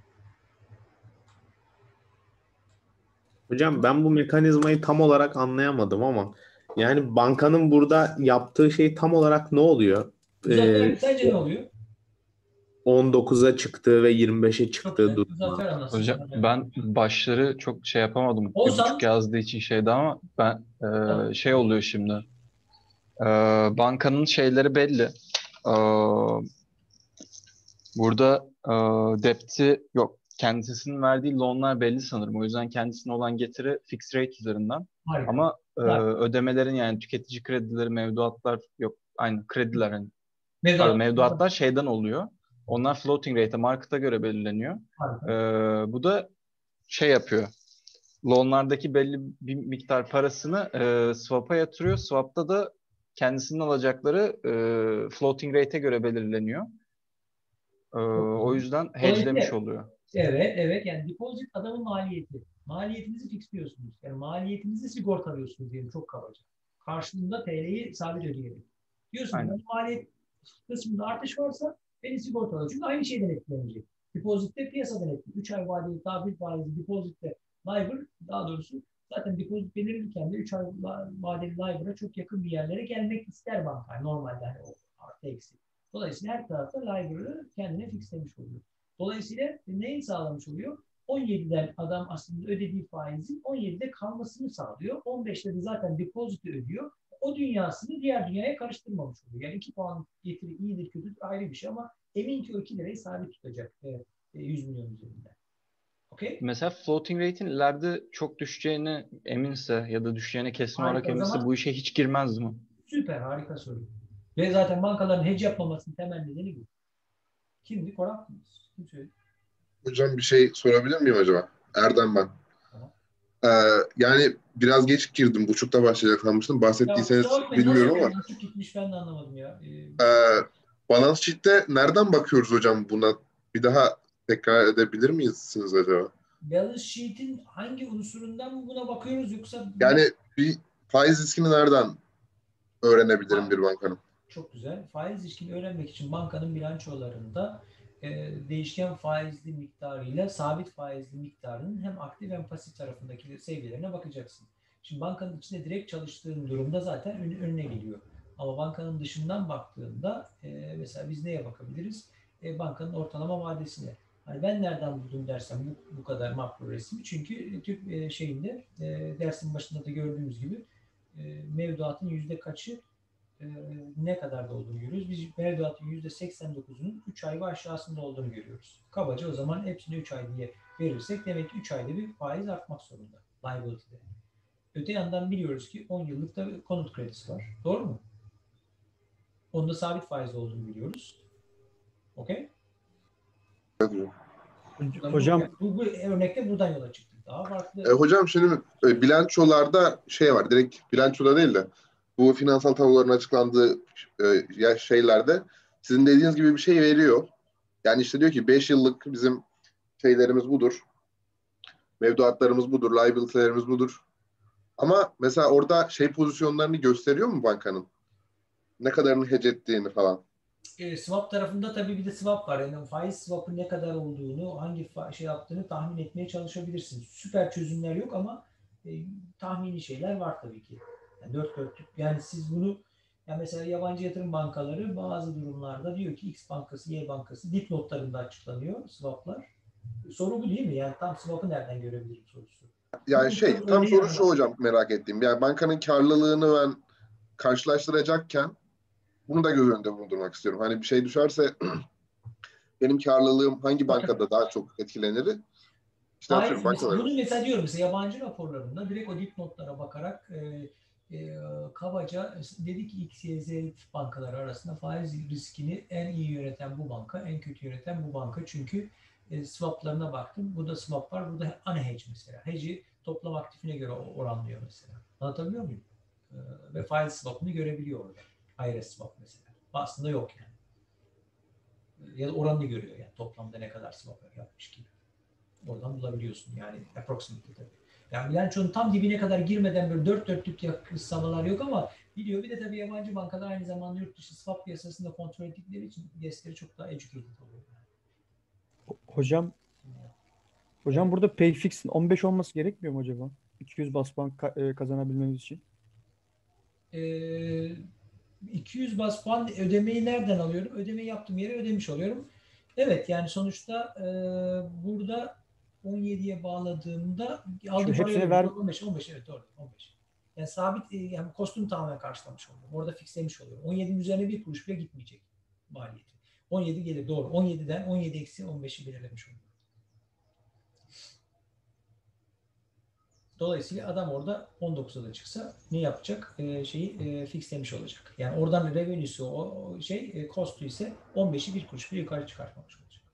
Hocam ben bu mekanizmayı tam olarak anlayamadım ama yani bankanın burada yaptığı şey tam olarak ne oluyor? Muzaffer sence ne oluyor? 19'a çıktığı ve 25'e Çok çıktığı güzel. durumda. Muzaffer anlatsın. Hocam ben başları çok şey yapamadım. Oğuzhan. 1,5 yazdığı için şeydi ama ben Tamam. şey oluyor şimdi. Bankanın şeyleri belli. Burada debt'i yok. Kendisinin verdiği loanlar belli sanırım. O yüzden kendisine olan getiri fixed rate üzerinden. Harika. Ama Harika. ödemelerin yani tüketici kredileri, mevduatlar yok. Aynı krediler hani. Mevduat. Mevduatlar şeyden oluyor. Onlar floating rate'e, market'a göre belirleniyor. Bu da şey yapıyor. Loanlardaki belli bir miktar parasını swap'a yatırıyor. Swap'ta da kendisinin alacakları floating rate'e göre belirleniyor. O yüzden hedgelemiş oluyor. Evet. Yani deposit adamın maliyeti. Maliyetinizi fixliyorsunuz. Yani maliyetinizi sigortalıyorsunuz diyelim çok kabaca. Karşılığında TL'yi sabit ödeyelim. Diyorsunuz yani maliyet kısmında artış varsa beni sigortalı. Çünkü aynı şeyden etkilenecek. Depozitte piyasadan etkileniyor. 3 ay vadeli tahvil faizi depozitte LIBOR daha doğrusu zaten depozit belirlirken de 3 ay vadeli LIBOR'a çok yakın bir yerlere gelmek ister banka. Normalde hani o artı eksi. Dolayısıyla her tarafta LIBOR'ı kendine fixlemiş oluyor. Dolayısıyla neyi sağlamış oluyor? 17'den adam aslında ödediği faizin 17'de kalmasını sağlıyor. 15'te de zaten depozito ödüyor. O dünyasını diğer dünyaya karıştırmamış oluyor. Yani 2 puan getiri iyidir kötüdür ayrı bir şey ama emin ki o 2 lirayı sabit tutacak 100 milyon üzerinden. Okay? Mesela floating rate'in ileride çok düşeceğine eminse ya da düşeceğine kesin olarak eminse bu işe hiç girmez mi? Süper, harika soru. Ve zaten bankaların hedge yapmamasının temel nedeni bu. Kimdi? Koraptınız. Kim söyledi? Hocam bir şey sorabilir miyim acaba? Erdem ben. Tamam. Yani biraz geç girdim. Buçukta başlayacak sanmıştım. Bahsettiyseniz bilmiyorum ama. Nasıl gitmiş ben de anlamadım ya. Balance sheet'te nereden bakıyoruz hocam buna? Bir daha tekrar edebilir misiniz acaba? Balance sheet'in hangi unsurundan mı buna bakıyoruz yoksa? Yani bir faiz riskini nereden öğrenebilirim bir bankanın? Çok güzel. Faiz riskini öğrenmek için bankanın bilançolarında değişken faizli miktarıyla sabit faizli miktarının hem aktif hem pasif tarafındaki seviyelerine bakacaksın. Şimdi bankanın içinde direkt çalıştığın durumda zaten önüne geliyor. Ama bankanın dışından baktığında mesela biz neye bakabiliriz? Bankanın ortalama vadesine. Hani ben nereden buldum dersem bu kadar makro resmi. Çünkü Türk şeyinde dersin başında da gördüğümüz gibi mevduatın yüzde kaçı ne kadar da olduğunu görüyoruz. Biz mevduatın %89'unun 3 ay ve aşağısında olduğunu görüyoruz. Kabaca o zaman hepsini 3 ay diye verirsek demek ki 3 ayda bir faiz artmak zorunda liability'de. Öte yandan biliyoruz ki 10 yıllık da konut kredisi var. Doğru mu? Onda sabit faiz olduğunu biliyoruz. Okey? Hocam Bu örnekte buradan yola çıktık. Daha farklı. Hocam şimdi bilançolarda şey var. Direkt bilançoda değil de bu finansal tabloların açıklandığı şeylerde sizin dediğiniz gibi bir şey veriyor. Yani işte diyor ki 5 yıllık bizim şeylerimiz budur. Mevduatlarımız budur. Liability'lerimiz budur. Ama mesela orada şey pozisyonlarını gösteriyor mu bankanın? Ne kadarını hedge ettiğini falan. Swap tarafında tabii bir de swap var. Yani faiz swap'ın ne kadar olduğunu, hangi şey yaptığını tahmin etmeye çalışabilirsin. Süper çözümler yok ama tahmini şeyler var tabii ki. Yani dört dörtlük. Yani siz bunu yani mesela yabancı yatırım bankaları bazı durumlarda diyor ki X bankası, Y bankası dipnotlarında açıklanıyor swap'lar. Soru bu değil mi? Yani tam swap'ı nereden görebilirim sorusu. Yani tam soru şu hocam merak ettiğim. Yani bankanın karlılığını ben karşılaştıracakken bunu da göz önünde bulundurmak istiyorum. Hani bir şey düşerse benim karlılığım hangi bankada daha çok etkilenir? İşte Hayır, atıyorum bankalarımız. bunu mesela diyorum mesela yabancı raporlarında direkt o dipnotlara bakarak kabaca dedi ki X, Y, Z bankaları arasında faiz riskini en iyi yöneten bu banka, en kötü yöneten bu banka. Çünkü swaplarına baktım. Bu da swap var. Burada unhedge mesela. Hedge'i toplam aktifine göre oranlıyor mesela. Anlatabiliyor muyum? Ve faiz swap'ını görebiliyor orada. IRS swap mesela. Aslında yok yani. Ya da oranını görüyor yani. Toplamda ne kadar swap yapmış gibi. Oradan bulabiliyorsun yani approximately tabii. Yani bilançonun tam dibine kadar girmeden böyle dört dörtlük kıssalar yok ama biliyor. Bir de tabii yabancı bankalar aynı zamanda yurt dışı swap piyasasında kontrol ettikleri için guestleri çok daha educated oluyor. hocam Evet. burada pay fix'in 15 olması gerekmiyor mu acaba? 200 bas puan kazanabilmemiz için. 200 bas puan ödemeyi nereden alıyorum? Ödemeyi yaptığım yere ödemiş oluyorum. Evet yani sonuçta burada 17'ye bağladığımda aldığım parayı hepsini ver. 15 evet doğru 15. Yani sabit yani kostüm tamamen karşılamış oluyorum. Orada fixlemiş oluyorum. 17'nin üzerine bir kuruş bile gitmeyecek maliyeti. 17 gelir doğru. 17'den 17 eksi 15'i belirlemiş oluyorum. Dolayısıyla adam orada 19'a da çıksa ne yapacak? Fixlemiş olacak. Yani oradan revenue'su cost'u ise 15'i bir kuruş bile yukarı çıkartmamış olacak.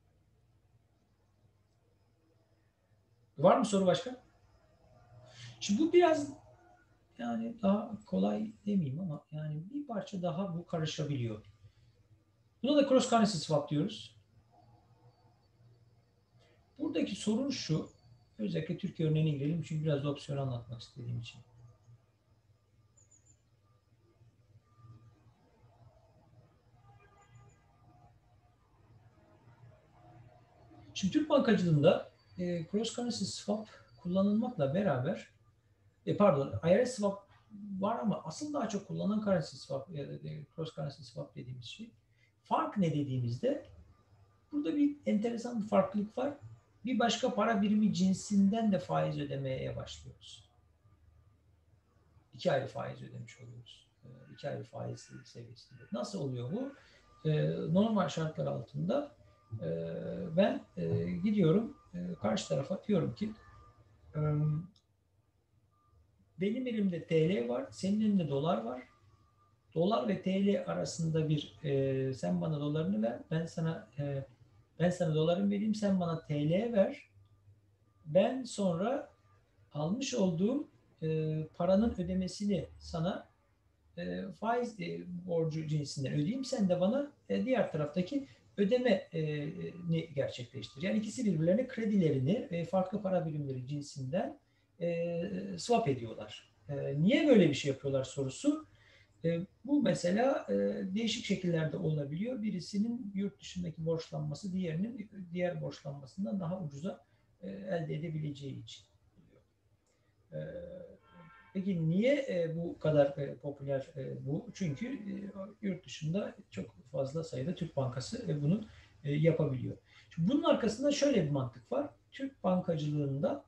Var mı soru başka? Şimdi bu biraz yani daha kolay demeyeyim ama yani bir parça daha bu karışabiliyor. Buna da cross currency swap diyoruz. Buradaki sorun şu, özellikle Türkiye örneğine girelim çünkü biraz da opsiyon anlatmak istediğim için. Şimdi Türk bankacılığında cross currency swap kullanılmakla beraber IRS swap var ama asıl daha çok kullanılan currency swap, cross currency swap dediğimiz şey. Fark ne dediğimizde burada bir enteresan bir farklılık var. Bir başka para birimi cinsinden de faiz ödemeye başlıyoruz. 2 ayrı faiz ödemiş oluyoruz. 2 ayrı faiz seviyesinde. Nasıl oluyor bu? Normal şartlar altında ben gidiyorum karşı tarafa diyorum ki benim elimde TL var, senin elinde dolar var. Dolar ve TL arasında bir sen bana dolarını ver, ben sana dolarını vereyim, sen bana TL ver. Ben sonra almış olduğum paranın ödemesini sana faiz borcu cinsinden ödeyeyim. Sen de bana diğer taraftaki ödemeni gerçekleştir. Yani ikisi birbirlerine kredilerini farklı para birimleri cinsinden swap ediyorlar. Niye böyle bir şey yapıyorlar sorusu. Bu mesela değişik şekillerde olabiliyor. Birisinin yurt dışındaki borçlanması diğerinin diğer borçlanmasından daha ucuza elde edebileceği için. Peki niye bu kadar popüler bu? Çünkü yurt dışında çok fazla sayıda Türk bankası bunu yapabiliyor. Şimdi bunun arkasında şöyle bir mantık var. Türk bankacılığında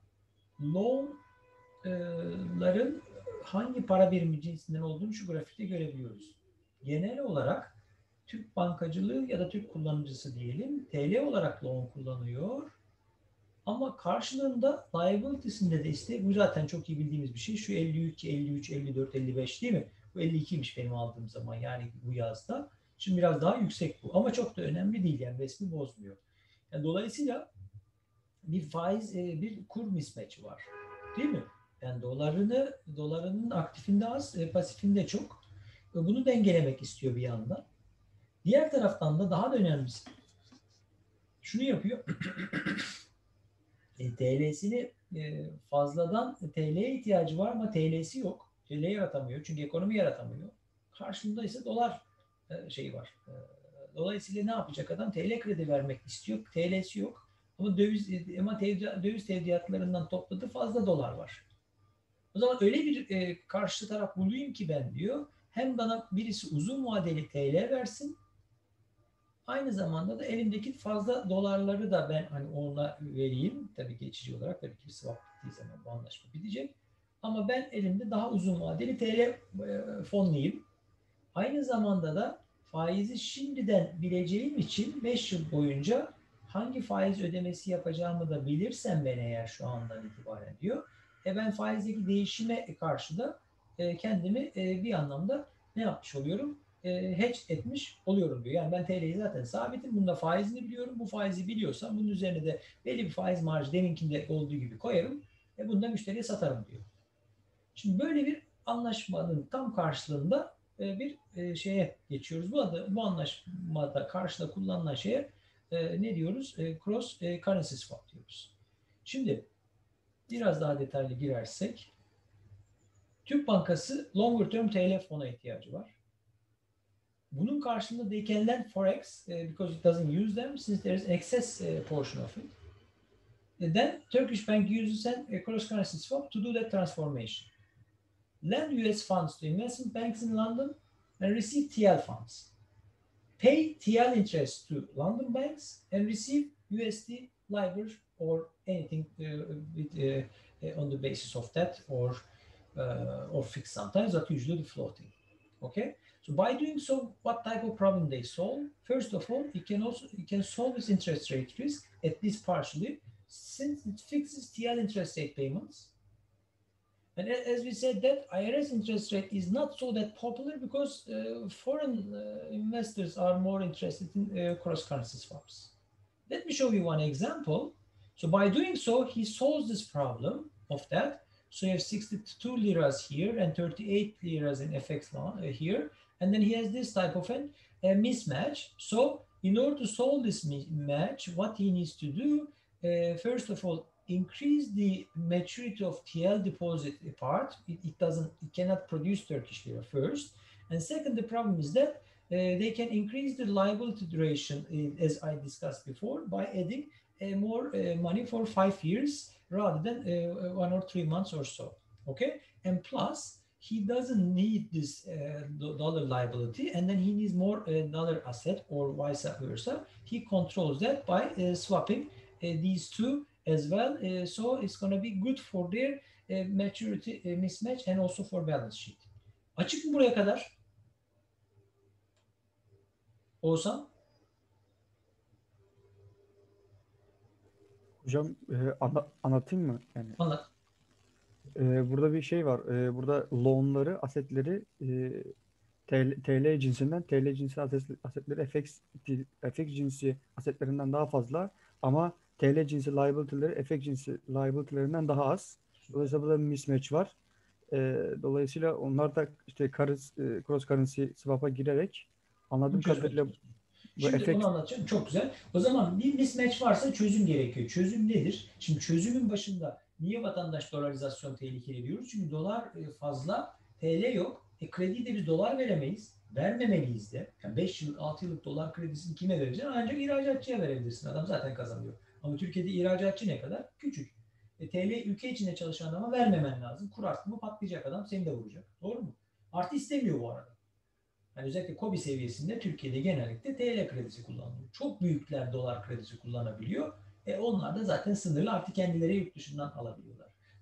loan'ların hangi para birimi cinsinden olduğunu şu grafikte görebiliyoruz. genel olarak Türk bankacılığı ya da Türk kullanıcısı diyelim TL olarak loan kullanıyor. Ama karşılığında liability'sinde de bu zaten çok iyi bildiğimiz bir şey. Şu 52, 53, 54, 55 değil mi? Bu 52'ymiş benim aldığım zaman yani bu yazda. Şimdi biraz daha yüksek bu. Ama çok da önemli değil yani resmi bozmuyor. Yani dolayısıyla bir faiz, bir kur mismatch'i var. Değil mi? Yani dolarının aktifinde az, pasifinde çok. Bunu dengelemek istiyor bir yandan. Diğer taraftan da daha da önemlisi şunu yapıyor. TL'sini fazladan TL'ye ihtiyacı var ama TL'si yok. TL yaratamıyor. Çünkü ekonomi yaratamıyor. Karşında ise dolar şeyi var. Dolayısıyla ne yapacak adam? TL kredi vermek istiyor. TL'si yok. Ama döviz tevdiatlarından topladığı fazla dolar var. O zaman öyle bir karşı taraf bulayım ki ben diyor. Hem bana birisi uzun vadeli TL versin. Aynı zamanda da elimdeki fazla dolarları da ben hani ona vereyim. Tabii geçici olarak tabii ki bir swap bittiği zaman bu anlaşma bitecek. Ama ben elimde daha uzun vadeli TL fonlayayım. Aynı zamanda da faizi şimdiden bileceğim için 5 yıl boyunca hangi faiz ödemesi yapacağımı da bilirsem ben eğer şu andan itibaren diyor. Ben faizdeki değişime karşı da kendimi bir anlamda ne yapmış oluyorum? Hedge etmiş oluyorum diyor. Yani ben TL'yi zaten sabitim. Bunda faizini biliyorum. Bu faizi biliyorsam bunun üzerine de belli bir faiz marjı deminkinde olduğu gibi koyarım. Bunu da müşteriye satarım diyor. Şimdi böyle bir anlaşmanın tam karşılığında bir şeye geçiyoruz. Bu anlaşmada karşıda kullanılan şeye ne diyoruz? Cross currency swap diyoruz. Şimdi biraz daha detaylı girersek Türk Bankası longer term TL fona ihtiyacı var. Bunun karşılığında they can lend forex because it doesn't use them since there is an excess portion of it. Then Turkish Bank uses a cross currency swap to do that transformation. Lend US funds to investment banks in London and receive TL funds. Pay TL interest to London banks and receive USD, LIBOR or anything on the basis of that or fixed sometimes, but usually floating. Okay, so by doing so, what type of problem they solve? First of all, it can solve this interest rate risk at least partially, since it fixes TL interest rate payments. And as we said, that IRS interest rate is not so that popular because foreign investors are more interested in cross-currency swaps. Let me show you one example. So by doing so, he solves this problem of that. So you have 62 liras here and 38 liras in FX here. And then he has this type of a mismatch. So in order to solve this mismatch, what he needs to do, first of all, increase the maturity of TL deposit part. It cannot produce Turkish lira first. And second, the problem is that they can increase the liability duration, as I discussed before, by adding more money for 5 years rather than 1 or 3 months or so. Okay, and plus he doesn't need this dollar liability, and then he needs more dollar asset or vice versa. He controls that by swapping these two as well. So it's going to be good for their maturity mismatch and also for balance sheet. Açık mı buraya kadar? Oğuzhan? Hocam anlatayım mı? Yani Anlat. burada bir şey var. Burada loanları, asetleri TL cinsinden, TL cinsi asetleri FX cinsi asetlerinden daha fazla ama TL cinsi liability'leri FX cinsi liability'lerinden daha az. Dolayısıyla burada bir mismatch var. Dolayısıyla onlar da işte cross currency swap'a girerek anladığım kadarıyla bu Şimdi FX onu anlatacağım. Çok güzel. O zaman bir mismatch varsa çözüm gerekiyor. Çözüm nedir? Şimdi çözümün başında niye vatandaş dolarizasyon tehlikeli diyoruz? Çünkü dolar fazla, TL yok. Krediyi de biz dolar veremeyiz. Vermemeliyiz de. Yani 5 yıllık, 6 yıllık dolar kredisini kime vereceksin? Ancak ihracatçıya verebilirsin. Adam zaten kazanıyor. Ama Türkiye'de ihracatçı ne kadar? Küçük. TL ülke içinde çalışan adama vermemen lazım. Kur arttı mı patlayacak adam seni de vuracak. Doğru mu? Artı istemiyor bu arada. Yani özellikle KOBİ seviyesinde Türkiye'de genellikle TL kredisi kullanılıyor. Çok büyükler dolar kredisi kullanabiliyor. Onlar da zaten sınırlı artık kendileri yurt dışından alabiliyorlar.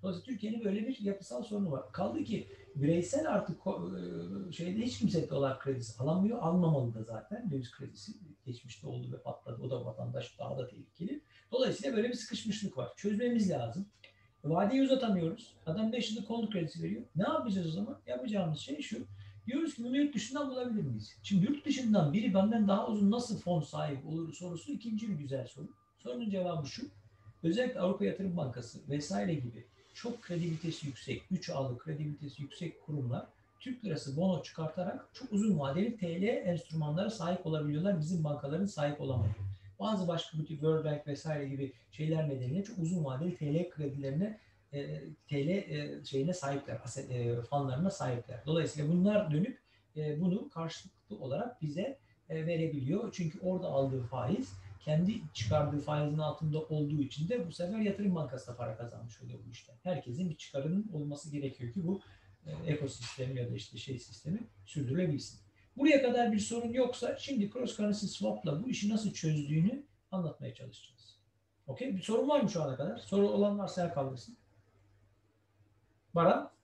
Dolayısıyla Türkiye'nin böyle bir yapısal sorunu var. Kaldı ki bireysel artık şeyde hiç kimse dolar kredisi alamıyor. Almamalı da zaten. Döviz kredisi geçmişte oldu ve patladı. O da vatandaş daha da tehlikeli. Dolayısıyla böyle bir sıkışmışlık var. Çözmemiz lazım. Vadeyi uzatamıyoruz. Adam 5 yıllık konut kredisi veriyor. Ne yapacağız o zaman? Yapacağımız şey şu. Diyoruz ki bunu yurt dışından bulabilir miyiz? Şimdi yurt dışından biri benden daha uzun nasıl fon sahibi olur sorusu ikinci bir güzel soru. Sorunun cevabı şu. Özellikle Avrupa Yatırım Bankası vesaire gibi çok kredibilitesi yüksek, 3A'lı kredibilitesi yüksek kurumlar Türk lirası bono çıkartarak çok uzun vadeli TL enstrümanlara sahip olabiliyorlar. Bizim bankaların sahip olamadığı. Bazı başka bu tip World Bank vesaire gibi şeyler nedeniyle çok uzun vadeli TL kredilerine şeyine sahipler, fonlarına sahipler. Dolayısıyla bunlar dönüp bunu karşılıklı olarak bize verebiliyor. Çünkü orada aldığı faiz kendi çıkardığı faizin altında olduğu için de bu sefer yatırım bankası da para kazanmış oluyor bu işten. Herkesin bir çıkarının olması gerekiyor ki bu ekosistem ya da işte sistemi sürdürülebilsin. Buraya kadar bir sorun yoksa şimdi cross currency swap'la bu işi nasıl çözdüğünü anlatmaya çalışacağız. Okey? Bir sorun var mı şu ana kadar? Soru olan varsa el kaldırsın. Baran?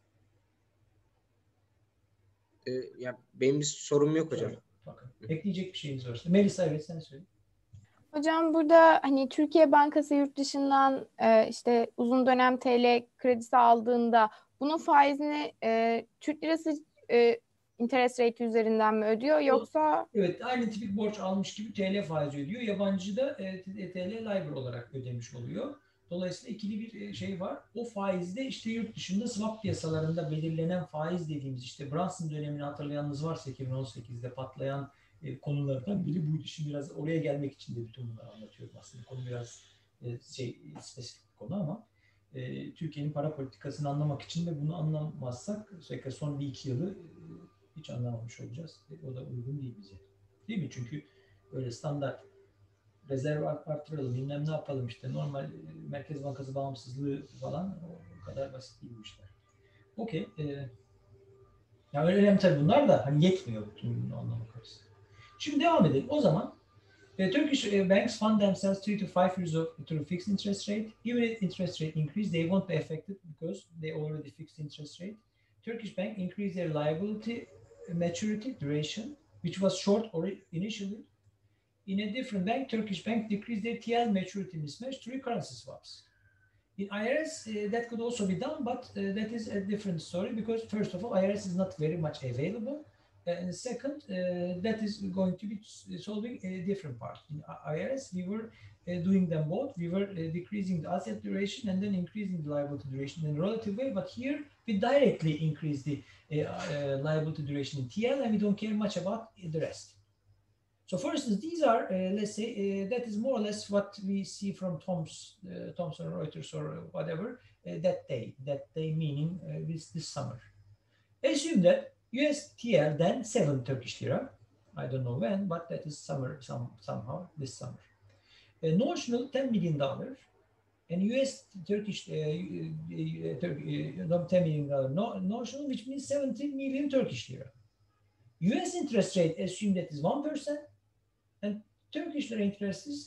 Ya benim bir sorum yok hocam. Bakın. Ekleyecek bir şeyiniz varsa. Melisa, evet, sen söyle. Hocam burada hani Türkiye Bankası yurt dışından işte uzun dönem TL kredisi aldığında bunun faizini Türk lirası interest rate üzerinden mi ödüyor yoksa? Evet, aynı tipik borç almış gibi TL faizi ödüyor. Yabancı da TL LIBOR olarak ödemiş oluyor. Dolayısıyla ikili bir şey var. O faizde işte yurt dışında swap piyasalarında belirlenen faiz dediğimiz işte Brunson dönemini hatırlayanınız varsa 2018'de patlayan konulardan biri bu. Şimdi biraz oraya gelmek için de bütün bunları anlatıyorum aslında. Konu biraz spesifik bir konu ama Türkiye'nin para politikasını anlamak için de bunu anlamazsak son bir iki yılı hiç anlamamış olacağız. O da uygun değil bize. Değil mi? Çünkü öyle standart rezerv arttıralım, bilmem ne yapalım işte normal Merkez Bankası bağımsızlığı falan o kadar basit değil bu işler. Okey. Yani önemli tabii bunlar da hani yetmiyor bütün bunu anlamak açısından. Şimdi devam edelim. O zaman Turkish banks fund themselves 3 to 5 years through fixed interest rate. Even if interest rate increase, they won't be affected because they already fixed interest rate. Turkish bank increased their liability maturity duration, which was short initially. In a different bank, Turkish bank decreased their TL maturity mismatch through currency swaps. In IRS, that could also be done, but that is a different story because first of all, IRS is not very much available. And second, that is going to be solving a different part. In IRS, we were doing them both. We were decreasing the asset duration and then increasing the liability duration in a relative way. But here, we directly increase the liability duration in TL and we don't care much about the rest. So for instance, these are, let's say, that is more or less what we see from Thomson Reuters or whatever, that day meaning this summer. Assume that US TL then 7 Turkish lira. I don't know when, but that is summer somehow this summer. Notional $10 million and US Turkish $10 million notional, which means 70 million Turkish lira. US interest rate assume that is 1%, and Turkish lira interest is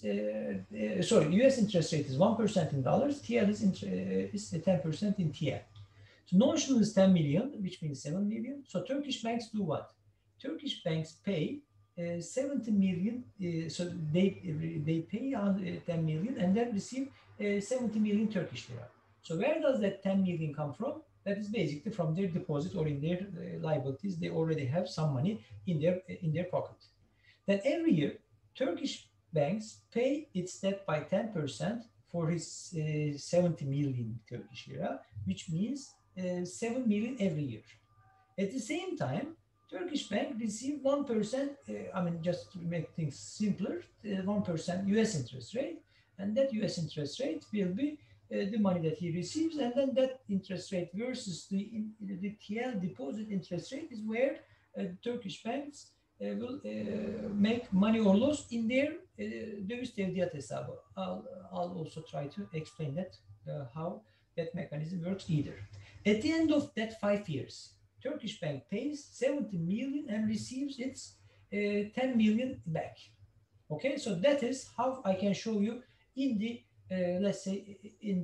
US interest rate is 1% in dollars. TL is 10% in TL. So notional is 10 million, which means 7 million. So Turkish banks do what? Turkish banks pay 70 million. So they pay 10 million and then receive 70 million Turkish lira. So where does that 10 million come from? That is basically from their deposit or in their liabilities. They already have some money in their pocket. Then every year, Turkish banks pay its debt by 10% for his 70 million Turkish lira, which means 7 million every year. At the same time, Turkish bank receive 1%, just to make things simpler, 1% US interest rate, and that US interest rate will be the money that he receives, and then that interest rate versus the TL deposit interest rate is where Turkish banks will make money or loss in their döviz tevdiat hesabı. I'll also try to explain that how that mechanism works either. At the end of that 5 years, Turkish bank pays 70 million and receives its 10 million back. Okay, so that is how I can show you in the let's say in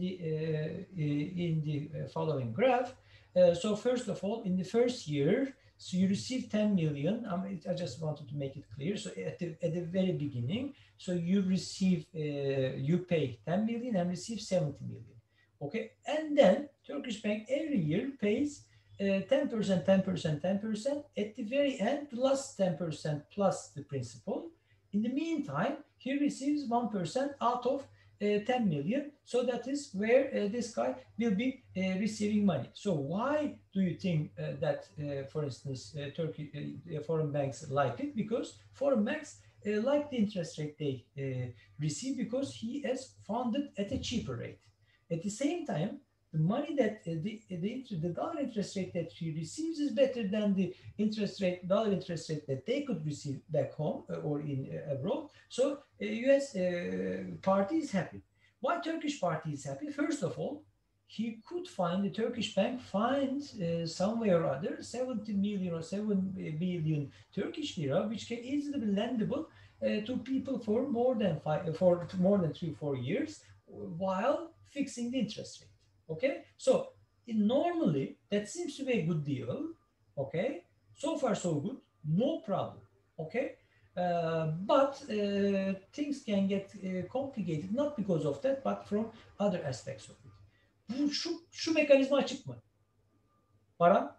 the following graph. So first of all, in the first year, so you receive 10 million. I just wanted to make it clear. So at the very beginning, so you receive, you pay 10 million and receive 70 million. Okay, and then Turkish Bank every year pays 10%, 10%, 10%. At the very end, the last 10% plus the principal. In the meantime, he receives 1% out of 10 million. So that is where this guy will be receiving money. So why do you think that, for instance, Turkey foreign banks like it? Because foreign banks like the interest rate they receive because he has funded at a cheaper rate. At the same time, the money that the dollar interest rate that he receives is better than the dollar interest rate that they could receive back home or in abroad. So U.S. party is happy. Why Turkish party is happy? First of all, he could find, the Turkish bank finds somewhere or other 70 million or 7 billion Turkish lira, which can easily be lendable to people for more than 3-4 years, while fixing the interest rate. Okay, so normally that seems to be a good deal. Okay, so far so good, no problem. Okay, but things can get complicated, not because of that, but from other aspects of it. Bu şu mekanizma açık mı? Baran?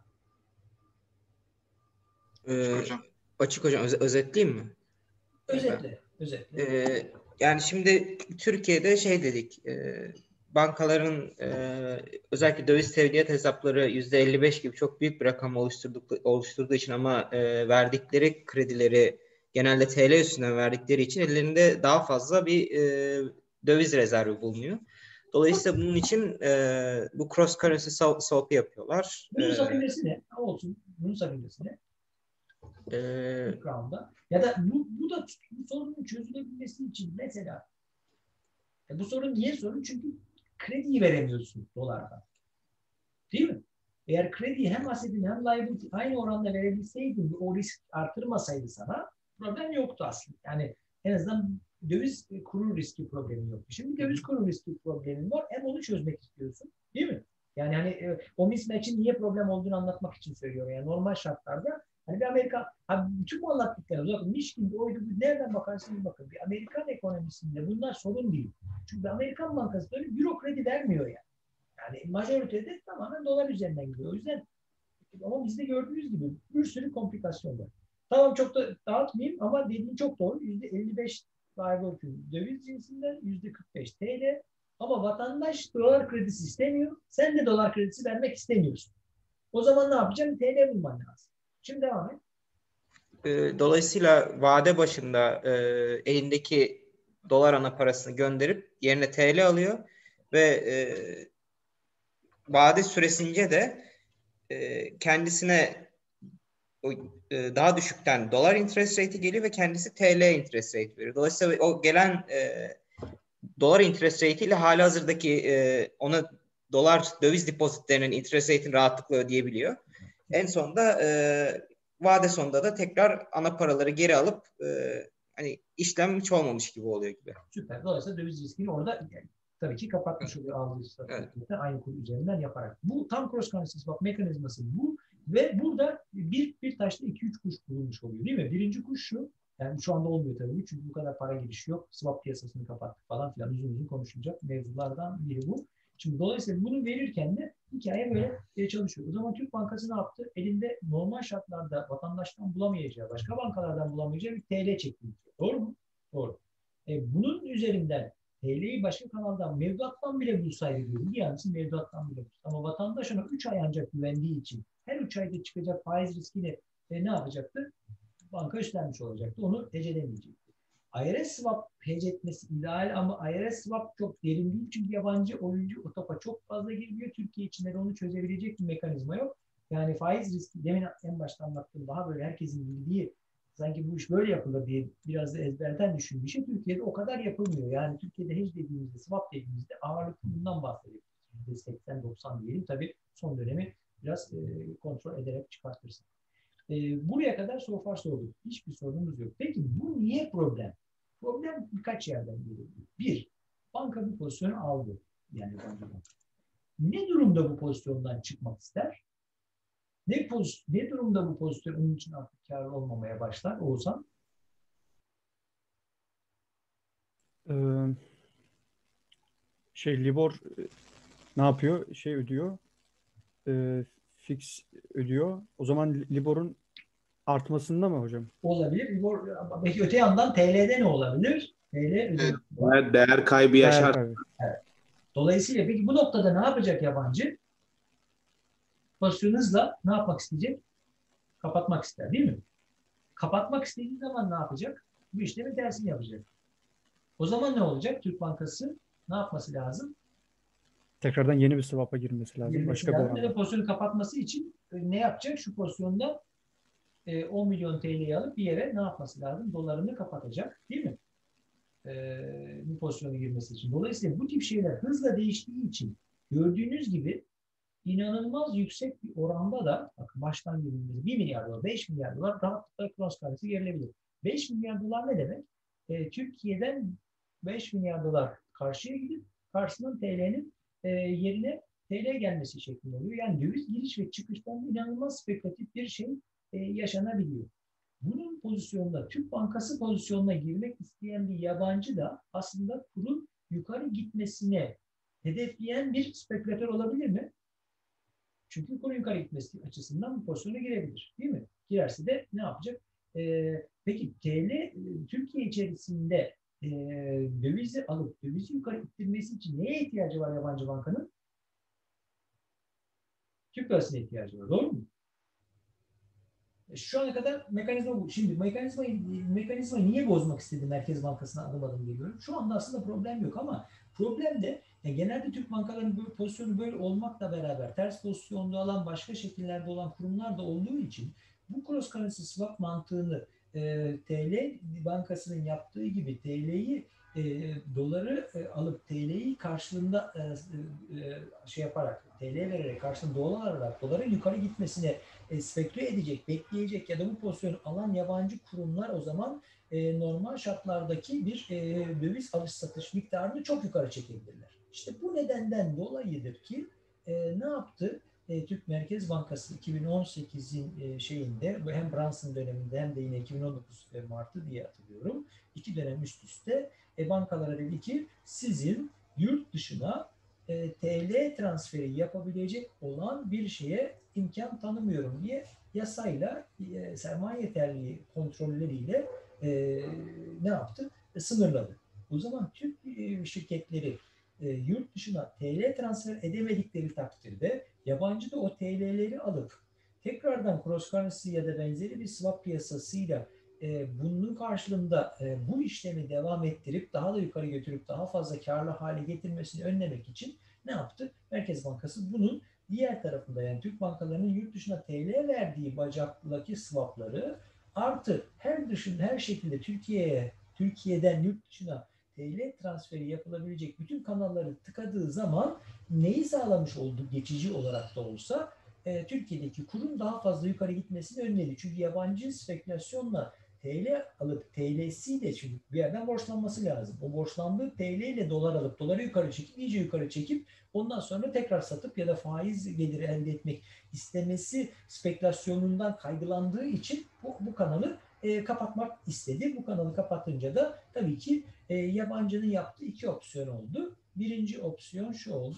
Ee, Hocam. Açık hocam. Özetleyeyim mi? Özetle. Yani şimdi Türkiye'de şey dedik, bankaların özellikle döviz tevdiat hesapları %55 gibi çok büyük bir rakam oluşturduğu için ama verdikleri kredileri genelde TL üstünden verdikleri için ellerinde daha fazla bir döviz rezervi bulunuyor. Dolayısıyla bunun için bu cross currency swap yapıyorlar. Bunun sakıncası ne? Olsun. Bunun sakıncası ne? Ya da bu da bu sorunun çözülebilmesi için mesela bu sorun niye sorun? Çünkü krediyi veremiyorsun dolardan. Değil mi? Eğer krediyi hem assetin hem liability aynı oranda verebilseydin, o risk artırmasaydı sana problem yoktu aslında. Yani en azından döviz kuru riski problemi yoktu. Şimdi döviz kuru riski problemi var. Hem onu çözmek istiyorsun. Değil mi? Yani hani o mismatch'in niye problem olduğunu anlatmak için söylüyorum. Yani normal şartlarda hani bir Amerika, bütün bu anlattıklarımız, bakın Michigan'da oydu, nereden bakarsınız bakın. Bir Amerikan ekonomisinde bunlar sorun değil. Çünkü Amerikan bankası böyle büro kredi vermiyor yani. Yani majoritede tamamen dolar üzerinden gidiyor. O yüzden ama bizde gördüğünüz gibi bir sürü komplikasyon var. Tamam, çok da dağıtmayayım ama dediğin çok doğru. %55 liability döviz cinsinden, %45 TL. Ama vatandaş dolar kredisi istemiyor. Sen de dolar kredisi vermek istemiyorsun. O zaman ne yapacaksın? TL bulman lazım. Şimdi devam et. Dolayısıyla vade başında elindeki dolar ana parasını gönderip yerine TL alıyor ve vade süresince de kendisine daha düşükten dolar interest rate'i geliyor ve kendisi TL interest rate veriyor. Dolayısıyla o gelen dolar interest rate ile halihazırdaki ona dolar döviz depozitlerinin interest rate'ini rahatlıkla ödeyebiliyor. En sonunda vade sonunda da tekrar ana paraları geri alıp hani işlem hiç olmamış gibi oluyor gibi. Süper. Dolayısıyla döviz riskini orada tabii ki kapatmış oluyor aldığı statüsünde aynı kur üzerinden yaparak. Bu tam cross currency swap mekanizması bu ve burada bir taşta 2-3 kuş bulunmuş oluyor değil mi? Birinci kuş şu, yani şu anda olmuyor tabii çünkü bu kadar para girişi yok. Swap piyasasını kapattık falan filan, uzun konuşulacak mevzulardan biri bu. Şimdi dolayısıyla bunu verirken de hikaye böyle çalışıyor. O zaman Türk Bankası ne yaptı? Elinde normal şartlarda vatandaştan bulamayacağı, başka bankalardan bulamayacağı bir TL çekti. Doğru mu? Doğru. Bunun üzerinden TL'yi başka kanaldan, mevduattan bile bulsaydı diyorum. Yani mevduattan bile bulsaydı. Ama vatandaş ona 3 ay ancak güvendiği için her 3 ayda çıkacak faiz riskini ne yapacaktı? Banka üstlenmiş olacaktı. Onu hecelemeyecekti. IRS swap hece etmesi ideal ama IRS swap çok derin değil. Çünkü yabancı oyuncu o topa çok fazla giriyor. Türkiye içinde de onu çözebilecek bir mekanizma yok. Yani faiz riski, demin en başta anlattığım daha böyle herkesin bildiği, sanki bu iş böyle yapılır diye biraz da ezberden düşündüğü şey Türkiye'de o kadar yapılmıyor. Yani Türkiye'de hedge dediğimizde, swap dediğimizde ağırlıklı bundan bahsediyoruz. %80-90 diyelim. Tabii son dönemi biraz kontrol ederek çıkartırsın. Buraya kadar so far so good. Hiçbir sorunumuz yok. Peki bu niye problem? Problem birkaç yerden geliyor. Bir, Banka bu pozisyonu aldı. Yani ne durumda bu pozisyondan çıkmak ister? Ne durumda bu pozisyon onun için artık kârlı olmamaya başlar Oğuzhan? Libor ne yapıyor? Ödüyor. Fix ödüyor. O zaman Libor'un artmasında mı hocam? Olabilir. Libor, peki öte yandan TL'de ne olabilir? TL ödemesi var. Değer kaybı yaşar. Evet. Dolayısıyla peki bu noktada ne yapacak yabancı? Pozisyon hızla ne yapmak isteyecek? Kapatmak ister değil mi? Kapatmak istediği zaman ne yapacak? Bu işlemi tersini yapacak. O zaman ne olacak? Türk Bankası ne yapması lazım? Tekrardan yeni bir swap'a girmesi lazım. Başka bir oranda. Ve pozisyonu kapatması için ne yapacak? Şu pozisyonda 10 milyon TL'yi alıp bir yere ne yapması lazım? Dolarını kapatacak. Değil mi? Bu pozisyona girmesi için. Dolayısıyla bu tip şeyler hızla değiştiği için gördüğünüz gibi inanılmaz yüksek bir oranda da bakın baştan girdiğimizde 1 milyar dolar, 5 milyar dolar rahatlıkla cross currency gerilebilir. 5 milyar dolar ne demek? Türkiye'den 5 milyar dolar karşıya gidip karşısından TL'nin yerine TL gelmesi şeklinde oluyor. Yani döviz giriş ve çıkıştan inanılmaz spekülatif bir şey yaşanabiliyor. Bunun pozisyonunda Türk Bankası pozisyonuna girmek isteyen bir yabancı da aslında kurun yukarı gitmesine hedefleyen bir spekülatör olabilir mi? Çünkü kurun yukarı gitmesi açısından bu pozisyona girebilir. Değil mi? Girerse de ne yapacak? Peki TL Türkiye içerisinde dövizi alıp dövizi yukarı ittirmesi için neye ihtiyacı var yabancı bankanın? Türk lirasına ihtiyacı var. Doğru mu? Şu ana kadar mekanizma bu. Şimdi mekanizmayı niye bozmak istedi Merkez Bankası'na adım adım geliyorum. Şu anda aslında problem yok ama problem de genelde Türk bankalarının böyle pozisyonu böyle olmakla beraber ters pozisyonda olan başka şekillerde olan kurumlar da olduğu için bu cross currency swap mantığını TL bankasının yaptığı gibi TL'yi doları alıp TL'yi karşılığında yaparak TL vererek karşılığında dolar alarak doların yukarı gitmesine speküle edecek, bekleyecek ya da bu pozisyonu alan yabancı kurumlar o zaman normal şartlardaki bir döviz alış satış miktarını çok yukarı çekebilirler. İşte bu nedenden dolayıdır ki ne yaptı? Türk Merkez Bankası 2018'in şeyinde hem Brunson döneminde hem de yine 2019 Mart'ı diye hatırlıyorum. 2 dönem üst üste bankalara dedi ki sizin yurt dışına TL transferi yapabilecek olan bir şeye imkan tanımıyorum diye yasayla sermaye yeterliliği kontrolleriyle ne yaptı? Sınırladı. O zaman Türk şirketleri yurt dışına TL transfer edemedikleri takdirde yabancı da o TL'leri alıp tekrardan cross currency ya da benzeri bir swap piyasasıyla bunun karşılığında bu işlemi devam ettirip daha da yukarı götürüp daha fazla karlı hale getirmesini önlemek için ne yaptı? Merkez Bankası bunun diğer tarafında yani Türk bankalarının yurt dışına TL verdiği bacaktaki swapları artı her şekilde Türkiye'den yurt dışına TL transferi yapılabilecek bütün kanalları tıkadığı zaman neyi sağlamış oldu geçici olarak da olsa Türkiye'deki kurun daha fazla yukarı gitmesini önledi. Çünkü yabancı spekülasyonla TL alıp TL'siyle çünkü bir yerden borçlanması lazım. O borçlandığı TL ile dolar alıp doları yukarı çekip iyice yukarı çekip ondan sonra tekrar satıp ya da faiz geliri elde etmek istemesi spekülasyonundan kaygılandığı için bu kanalı kapatmak istedi. Bu kanalı kapatınca da tabii ki yabancının yaptığı 2 opsiyon oldu. Birinci opsiyon şu oldu.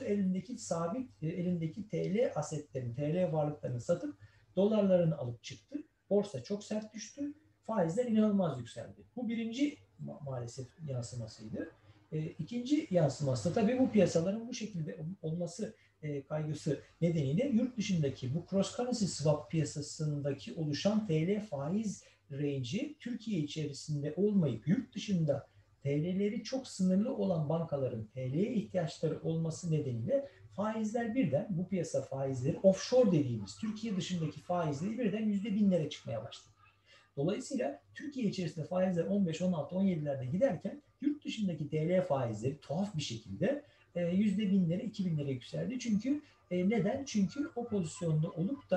Elindeki TL asetlerini, TL varlıklarını satıp dolarlarını alıp çıktı. Borsa çok sert düştü. Faizler inanılmaz yükseldi. Bu birinci maalesef yansımasıydı. İkinci yansıması da tabii bu piyasaların bu şekilde olması kaygısı nedeniyle yurt dışındaki bu cross currency swap piyasasındaki oluşan TL faiz range'i Türkiye içerisinde olmayıp yurt dışında TL'leri çok sınırlı olan bankaların TL'ye ihtiyaçları olması nedeniyle faizler birden bu piyasa faizleri offshore dediğimiz Türkiye dışındaki faizleri birden %1000'lere çıkmaya başladı. Dolayısıyla Türkiye içerisinde faizler 15, 16, 17'lerde giderken yurt dışındaki TL faizleri tuhaf bir şekilde %1000'lere, 2000'lere yükseldi. Çünkü neden? Çünkü o pozisyonda olup da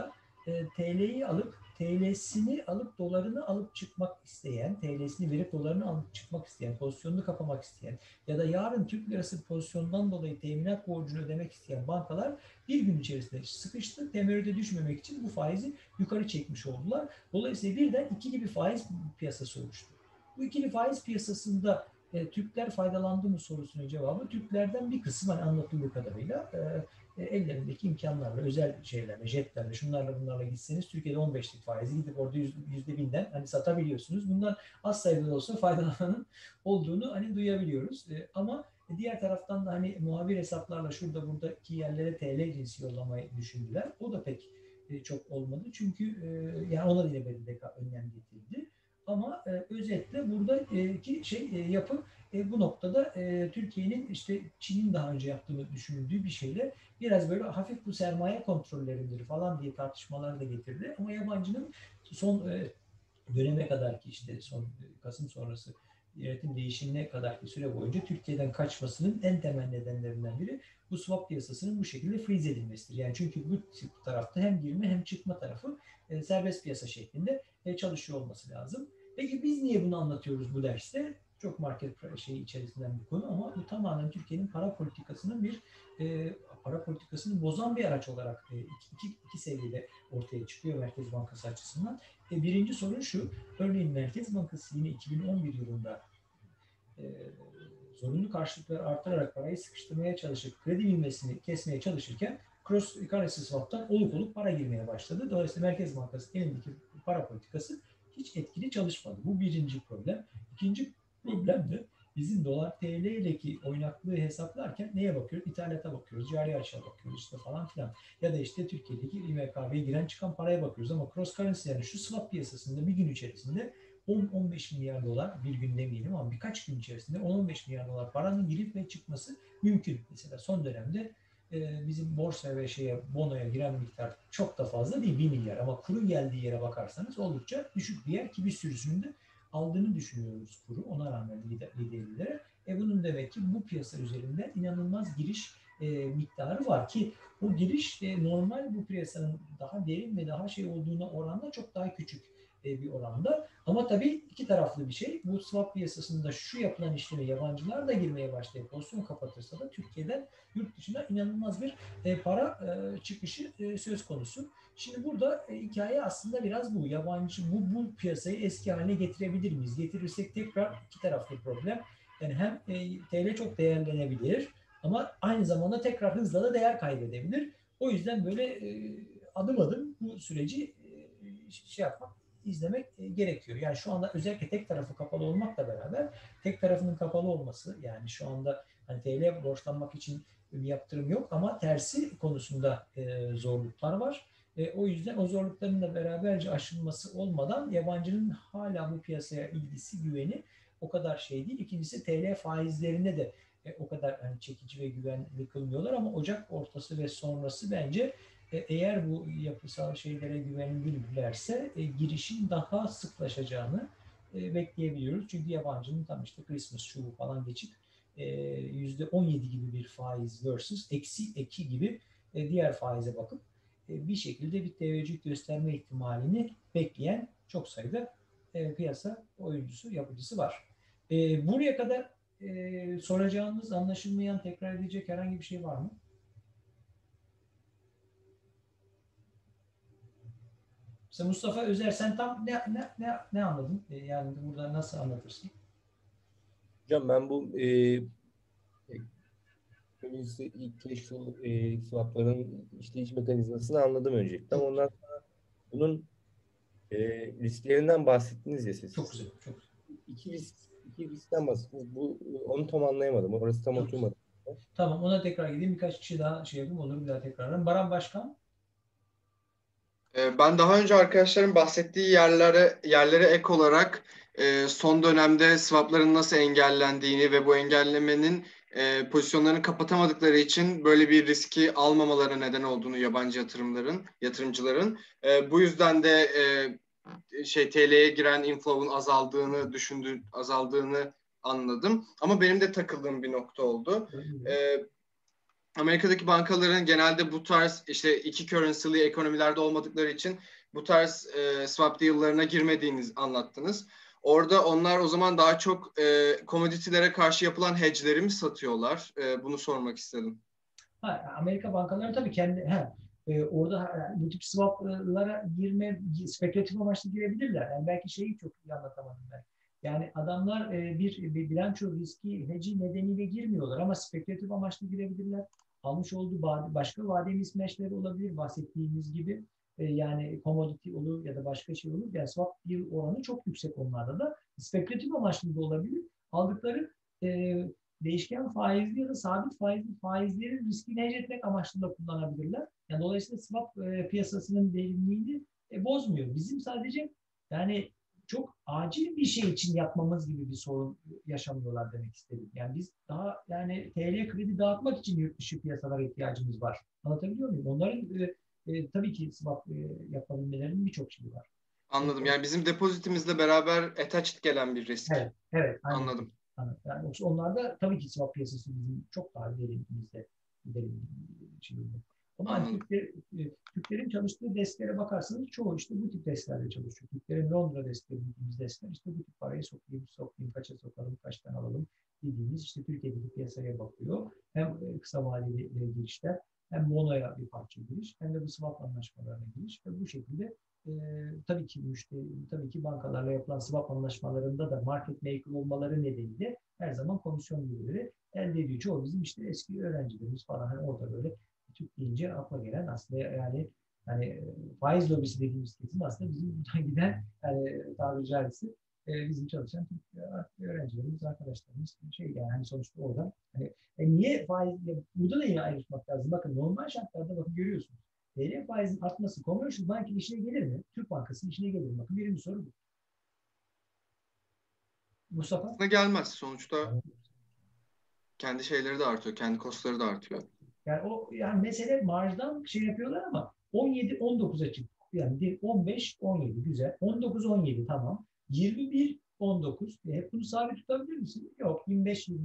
TL'yi alıp TL'sini alıp dolarını alıp çıkmak isteyen, TL'sini verip dolarını alıp çıkmak isteyen, pozisyonunu kapamak isteyen ya da yarın Türk lirası pozisyondan dolayı teminat borcunu ödemek isteyen bankalar bir gün içerisinde sıkıştı. Temerrüde düşmemek için bu faizi yukarı çekmiş oldular. Dolayısıyla birden ikili bir faiz piyasası oluştu. Bu ikili faiz piyasasında Türkler faydalandı mı sorusunun cevabı Türklerden bir kısım hani anlatıldığı kadarıyla ellerindeki imkanlarla, özel şeylerle, jetlerle, şunlarla bunlarla gitseniz Türkiye'de 15'lik faizi gidip orada %1000'den hani satabiliyorsunuz. Bundan az sayıda olsa faydalananın olduğunu hani duyabiliyoruz. Ama diğer taraftan da hani muhabir hesaplarla şurada buradaki yerlere TL cinsi yollamayı düşündüler. O da pek çok olmadı. Çünkü yani ona da yine BDDK önlem getirdi. Ama özetle buradaki yapı bu noktada Türkiye'nin işte Çin'in daha önce yaptığını düşünüldüğü bir şeyle biraz böyle hafif bu sermaye kontrolleridir falan diye tartışmalar da getirdi. Ama yabancının son döneme kadar ki işte son Kasım sonrası yönetim değişimine kadarki süre boyunca Türkiye'den kaçmasının en temel nedenlerinden biri bu swap piyasasının bu şekilde freeze edilmesidir. Yani çünkü bu tarafta hem girme hem çıkma tarafı serbest piyasa şeklinde çalışıyor olması lazım. Peki biz niye bunu anlatıyoruz bu derste? Çok market içerisinden bir konu ama bu tamamen Türkiye'nin para politikasının para politikasını bozan bir araç olarak iki seviyede ortaya çıkıyor Merkez Bankası açısından. Birinci sorun şu, örneğin Merkez Bankası yine 2011 yılında zorunlu karşılıkları artırarak parayı sıkıştırmaya çalışıp kredi bilmesini kesmeye çalışırken cross currency swap'tan olup para girmeye başladı. Dolayısıyla Merkez Bankası elindeki para politikası hiç etkili çalışmadı. Bu birinci problem. İkinci problem de bizim dolar TL ile'deki oynaklığı hesaplarken neye bakıyoruz? İthalata bakıyoruz, cari açığa bakıyoruz işte falan filan. Ya da işte Türkiye'deki İMKB'ye giren çıkan paraya bakıyoruz ama cross currency yani şu swap piyasasında bir gün içerisinde 10-15 milyar dolar, bir gün demeyelim ama birkaç gün içerisinde 10-15 milyar dolar paranın girip ve çıkması mümkün. Mesela son dönemde bizim borsa ve bonoya giren miktar çok da fazla değil, 1 milyar ama kurun geldiği yere bakarsanız oldukça düşük bir yer ki bir sürüsünün de aldığını düşünüyoruz kuru ona rağmen liderlere. Bunun demek ki bu piyasa üzerinden inanılmaz giriş miktarı var ki bu giriş normal bu piyasanın daha derin ve daha olduğuna oranla çok daha küçük bir oranda. Ama tabii iki taraflı bir şey. Bu swap piyasasında şu yapılan işleme yabancılar da girmeye başlayıp pozisyon kapatırsa da Türkiye'den yurt dışına inanılmaz bir para çıkışı söz konusu. Şimdi burada hikaye aslında biraz bu. Yabancı bu piyasayı eski haline getirebilir miyiz? Getirirsek tekrar iki taraflı problem. Yani hem TL çok değerlenebilir ama aynı zamanda tekrar hızla da değer kaybedebilir. O yüzden böyle adım adım bu süreci izlemek gerekiyor. Yani şu anda özellikle tek tarafı kapalı olmakla beraber tek tarafının kapalı olması yani şu anda hani TL borçlanmak için bir yaptırım yok ama tersi konusunda zorluklar var. O yüzden o zorlukların da beraberce aşılması olmadan yabancının hala bu piyasaya ilgisi, güveni o kadar değil. İkincisi TL faizlerine de o kadar çekici ve güvenli kılmıyorlar ama Ocak ortası ve sonrası bence eğer bu yapısal şeylere güvenilirlerse girişin daha sıklaşacağını bekleyebiliyoruz. Çünkü yabancının tam işte Christmas şu falan geçip %17 gibi bir faiz versus -2 gibi diğer faize bakıp bir şekilde bir teveccüh gösterme ihtimalini bekleyen çok sayıda piyasa oyuncusu, yapıcısı var. Buraya kadar soracağınız, anlaşılmayan, tekrar edecek herhangi bir şey var mı? Mesela Mustafa Özer sen tam ne anladın? Yani burada nasıl anlatırsın? Hocam ben bu ilk keşful swapların işleyiş mekanizmasını anladım öncelikle. Ama ondan sonra bunun risklerinden bahsettiniz ya siz. Çok güzel. Çok güzel. İki riskten bahsettiniz. Onu tam anlayamadım. Orası tam oturmadı. Tamam ona tekrar gideyim. Birkaç kişi daha yapayım. Olur bir daha tekrardan. Baran Başkan. Ben daha önce arkadaşların bahsettiği yerlere ek olarak son dönemde swapların nasıl engellendiğini ve bu engellemenin pozisyonlarını kapatamadıkları için böyle bir riski almamalara neden olduğunu yabancı yatırımcıların. Bu yüzden de TL'ye giren inflow'un azaldığını anladım. Ama benim de takıldığım bir nokta oldu. Amerika'daki bankaların genelde bu tarz işte iki currency'li ekonomilerde olmadıkları için bu tarz swap deal'larına girmediğini anlattınız. Orada onlar o zaman daha çok commodity'lere karşı yapılan hedge'leri mi satıyorlar? Bunu sormak istedim. Amerika bankaları tabii kendi orada bu tip swap'lara girme, spekülatif amaçlı girebilirler. Yani belki şeyi çok iyi anlatamadım ben. Yani adamlar bir bilanço riski hedge'i nedeniyle girmiyorlar ama spekülatif amaçlı girebilirler. Almış olduğu başka vade mismatch'leri olabilir bahsettiğimiz gibi. Yani commodity olur ya da başka şey olur. Yani swap deal oranı çok yüksek onlarda da. Spekülatif amaçlı da olabilir. Aldıkları değişken faizli ya da sabit faizlerin riskini hedge etmek amaçlı da kullanabilirler. Yani dolayısıyla swap piyasasının derinliğini bozmuyor. Bizim sadece yani çok acil bir şey için yapmamız gibi bir sorun yaşamıyorlar demek istedim. Yani biz daha yani TL kredi dağıtmak için yurt dışı piyasalara ihtiyacımız var. Anlatabiliyor muyum? Onların tabii ki swap yapabilmelerinin birçok şeyi var. Anladım. Yani bizim depozitimizle beraber attached gelen bir risk. Evet. Anladım. Yani yoksa onlarda tabii ki swap piyasası bizim çok daha derinimizde. Ama Türklerin çalıştığı desklere bakarsanız çoğu işte bu tip desklerde çalışıyor. Türklerin Londra deskleri dediğimiz deskler işte bu tip parayı sokayım, kaça sokalım, kaçtan alalım dediğimiz işte Türkiye'deki piyasaya bakıyor. Hem kısa vadeli girişler hem monoya bir parça giriş hem de bu swap anlaşmalarına giriş ve bu şekilde tabii ki bankalarla yapılan swap anlaşmalarında da market maker olmaları nedeniyle her zaman komisyon geliri elde ediyor. Çoğu bizim işte eski öğrencilerimiz falan hani orada böyle Türk deyince akla gelen aslında yani faiz lobisi dediğimiz kesim aslında bizim buradan giden tabiri caizse bizim çalışan Türk öğrencilerimiz, arkadaşlarımız yani hani sonuçta oradan niye faiz burada da yine ayrışmak lazım. Bakın normal şartlarda bakın görüyorsunuz. TL faizin artması Commercial Bank'in işine gelir mi? Türk Bankası'nın işine gelir mi? Bakın birinci soru bu. Mustafa? Aslında gelmez. Sonuçta kendi şeyleri de artıyor. Kendi costları da artıyor. Yani mesele marjdan şey yapıyorlar ama 17-19'a çıktı. Yani 15-17 güzel. 19-17 tamam. 21-19. Hep bunu sabit tutabilir misin? Yok. 25-22.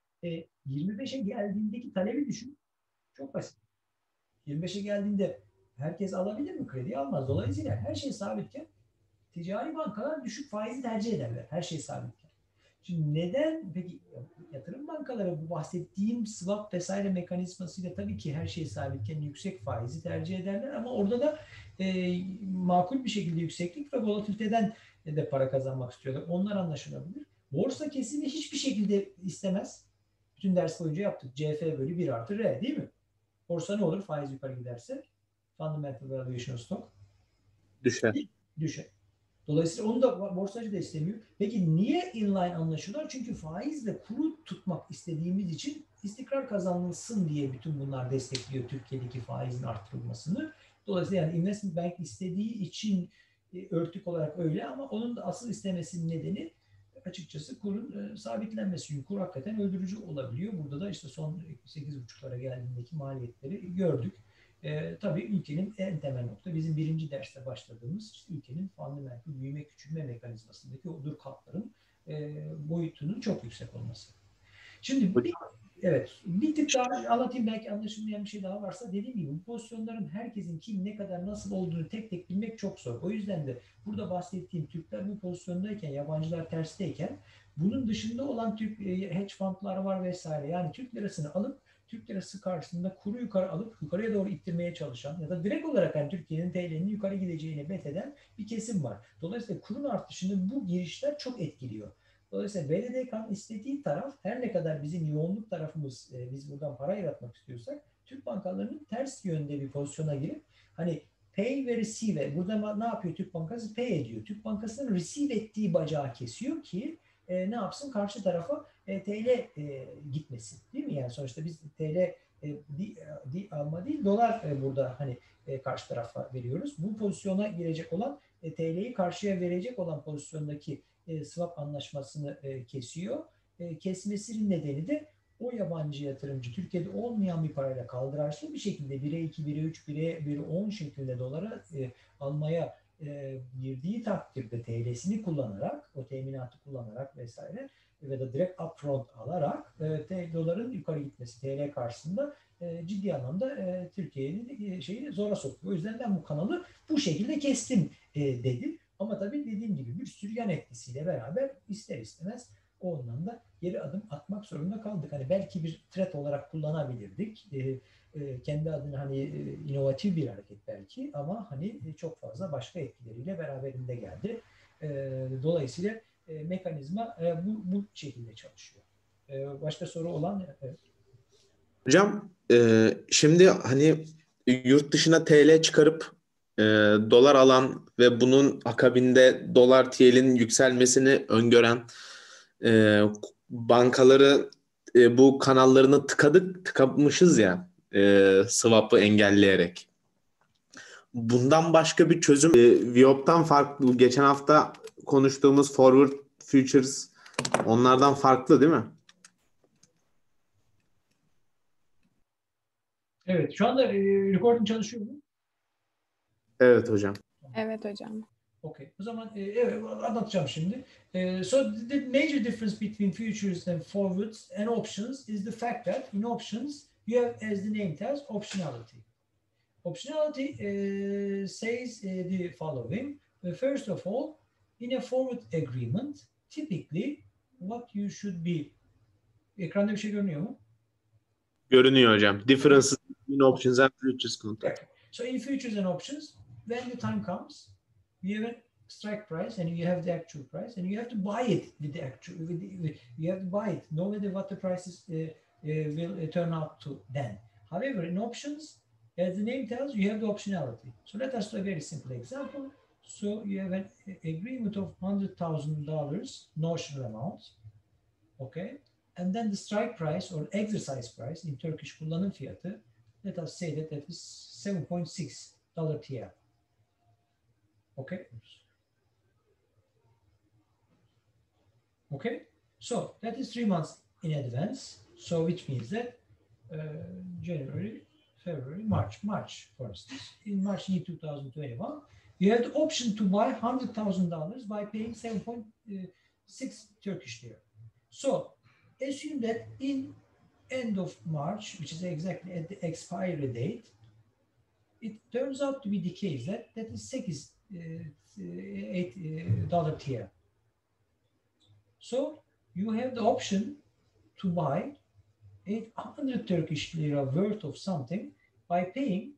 25'e geldiğindeki talebi düşün. Çok basit. 25'e geldiğinde herkes alabilir mi? Kredi almaz. Dolayısıyla her şey sabitken ticari bankalar düşük faizi tercih ederler. Her şey sabitken. Şimdi neden peki yatırım bankaları bu bahsettiğim swap vesaire mekanizmasıyla tabii ki her şey sabitken yüksek faizi tercih ederler ama orada da makul bir şekilde yükseklik ve volatiliteden de para kazanmak istiyorlar. Onlar anlaşılabilir. Borsa kesimi hiçbir şekilde istemez. Bütün ders boyunca yaptık. CF bölü 1 artı R değil mi? Borsa ne olur? Faiz yukarı giderse fundamental valuation of stock düşer. Dolayısıyla onu da borsacı da istemiyor. Peki niye inline anlaşıyorlar? Çünkü faizle kuru tutmak istediğimiz için istikrar kazanılsın diye bütün bunlar destekliyor Türkiye'deki faizin arttırılmasını. Dolayısıyla yani investment bank istediği için örtük olarak öyle ama onun da asıl istemesinin nedeni açıkçası kurun sabitlenmesi. Çünkü kur hakikaten öldürücü olabiliyor. Burada da işte son 8,5'lara geldiğindeki maliyetleri gördük. Tabii ülkenin en temel nokta bizim birinci derste başladığımız işte ülkenin fundamental büyüme küçülme mekanizmasındaki o dur katların boyutunun çok yüksek olması. Şimdi bir tık daha anlatayım belki anlaşılmayan bir şey daha varsa dediğim gibi bu pozisyonların herkesin kim ne kadar nasıl olduğunu tek tek bilmek çok zor. O yüzden de burada bahsettiğim Türkler bu pozisyondayken yabancılar tersteyken bunun dışında olan Türk hedge fundlar var vesaire. Yani Türk lirasını alıp Türk lirası karşısında kuru yukarı alıp yukarıya doğru ittirmeye çalışan ya da direkt olarak yani Türkiye'nin TL'nin yukarı gideceğini bet eden bir kesim var. Dolayısıyla kurun artışını bu girişler çok etkiliyor. Dolayısıyla BDDK'nın istediği taraf her ne kadar bizim yoğunluk tarafımız biz buradan para yaratmak istiyorsak Türk bankalarının ters yönde bir pozisyona girip hani pay ve receive burada ne yapıyor Türk Bankası? Pay ediyor. Türk Bankası'nın receive ettiği bacağı kesiyor ki ne yapsın? Karşı tarafa TL gitmesin. Değil mi? Yani sonuçta biz TL alma değil dolar burada hani karşı tarafa veriyoruz. Bu pozisyona girecek olan TL'yi karşıya verecek olan pozisyondaki swap anlaşmasını kesiyor. Kesmesinin nedeni de o yabancı yatırımcı Türkiye'de olmayan bir parayla kaldıraçlı bir şekilde 1'e 2, 1'e 3, 1'e 10 şeklinde dolara almaya girdiği takdirde TL'sini kullanarak, o teminatı kullanarak vesaire ve da direkt upfront alarak doların yukarı gitmesi TL karşısında ciddi anlamda Türkiye'nin şeyi zora sokuyor. O yüzden ben bu kanalı bu şekilde kestim dedim. Ama tabii dediğim gibi bir sürü yan etkisiyle beraber ister istemez o anlamda geri adım atmak zorunda kaldık. Hani belki bir threat olarak kullanabilirdik. Kendi adına hani inovatif bir hareket belki ama hani çok fazla başka etkileriyle beraberinde geldi. Dolayısıyla mekanizma bu şekilde çalışıyor. Başka soru olan? Evet. Hocam şimdi hani yurt dışına TL çıkarıp dolar alan ve bunun akabinde dolar TL'nin yükselmesini öngören bankaları bu kanallarını tıkamışız ya swap'ı engelleyerek. Bundan başka bir çözüm Viop'tan farklı. Geçen hafta konuştuğumuz forward futures onlardan farklı değil mi? Evet, şu anda recording çalışıyor mu? Evet hocam. Evet hocam. Okay. O zaman evet, anlatacağım şimdi. So the major difference between futures and forwards and options is the fact that in options you have, as the name tells, optionality. Optionality says the following. First of all, in a forward agreement, typically what you should be... Ekranda bir şey görünüyor mu? Görünüyor hocam. Differences between options and futures contract. So in futures and options, when the time comes, you have a strike price and you have the actual price and you have to buy it with the actual. You have to buy it, no matter what the prices will turn out to then. However, in options, as the name tells, you have the optionality. So let us do a very simple example. So you have an agreement of $100,000 notional amount, okay, and then the strike price or exercise price in Turkish kullanım fiyatı, let us say that is $7.6 TL. Okay. Okay. So that is 3 months in advance. So which means that January, February, March, for instance. In March 2021, you have the option to buy $100,000 by paying 7.6 Turkish lira. So assume that in end of March, which is exactly at the expiry date, it turns out to be the case that is $8 TL. So you have the option to buy 800 Turkish lira worth of something by paying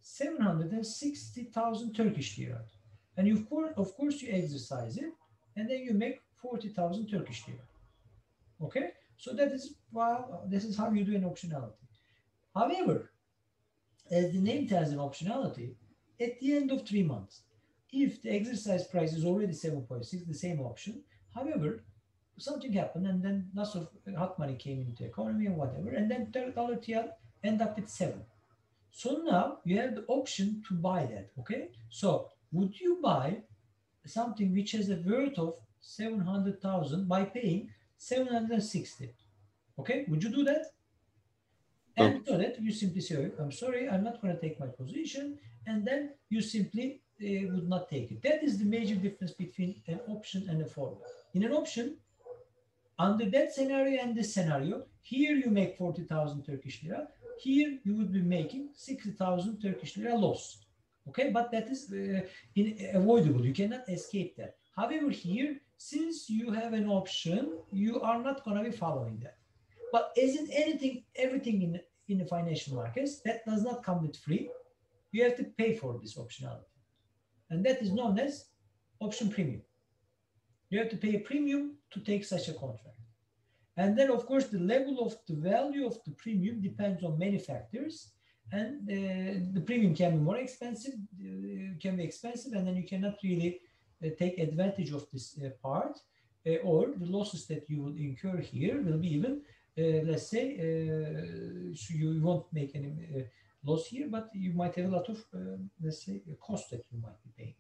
760,000 Turkish lira. And you, of course, you exercise it, and then you make 40,000 Turkish lira. Okay? So that is, well, this is how you do an optionality. However, as the name tells an optionality, at the end of 3 months, if the exercise price is already 7.6, the same option, however, something happened and then lots of hot money came into the economy and whatever, and then $30 TL end up with 7. So now you have the option to buy that, okay? So would you buy something which has a worth of 700,000 by paying 760? Okay, would you do that? And so that you simply say, I'm sorry, I'm not going to take my position, and then you simply would not take it. That is the major difference between an option and a forward. In an option, under that scenario and this scenario, here you make 40,000 Turkish lira, here you would be making 60,000 Turkish lira loss. Okay, but that is avoidable. You cannot escape that. However, here, since you have an option, you are not going to be following that. But as in everything in the financial markets, that does not come with free. You have to pay for this optionality. And that is known as option premium. You have to pay a premium to take such a contract. And then, of course, the level of the value of the premium depends on many factors. And the premium can be more expensive, and then you cannot really take advantage of this part, or the losses that you will incur here will be even, let's say, so you won't make any loss here, but you might have a lot of, let's say, cost that you might be paying.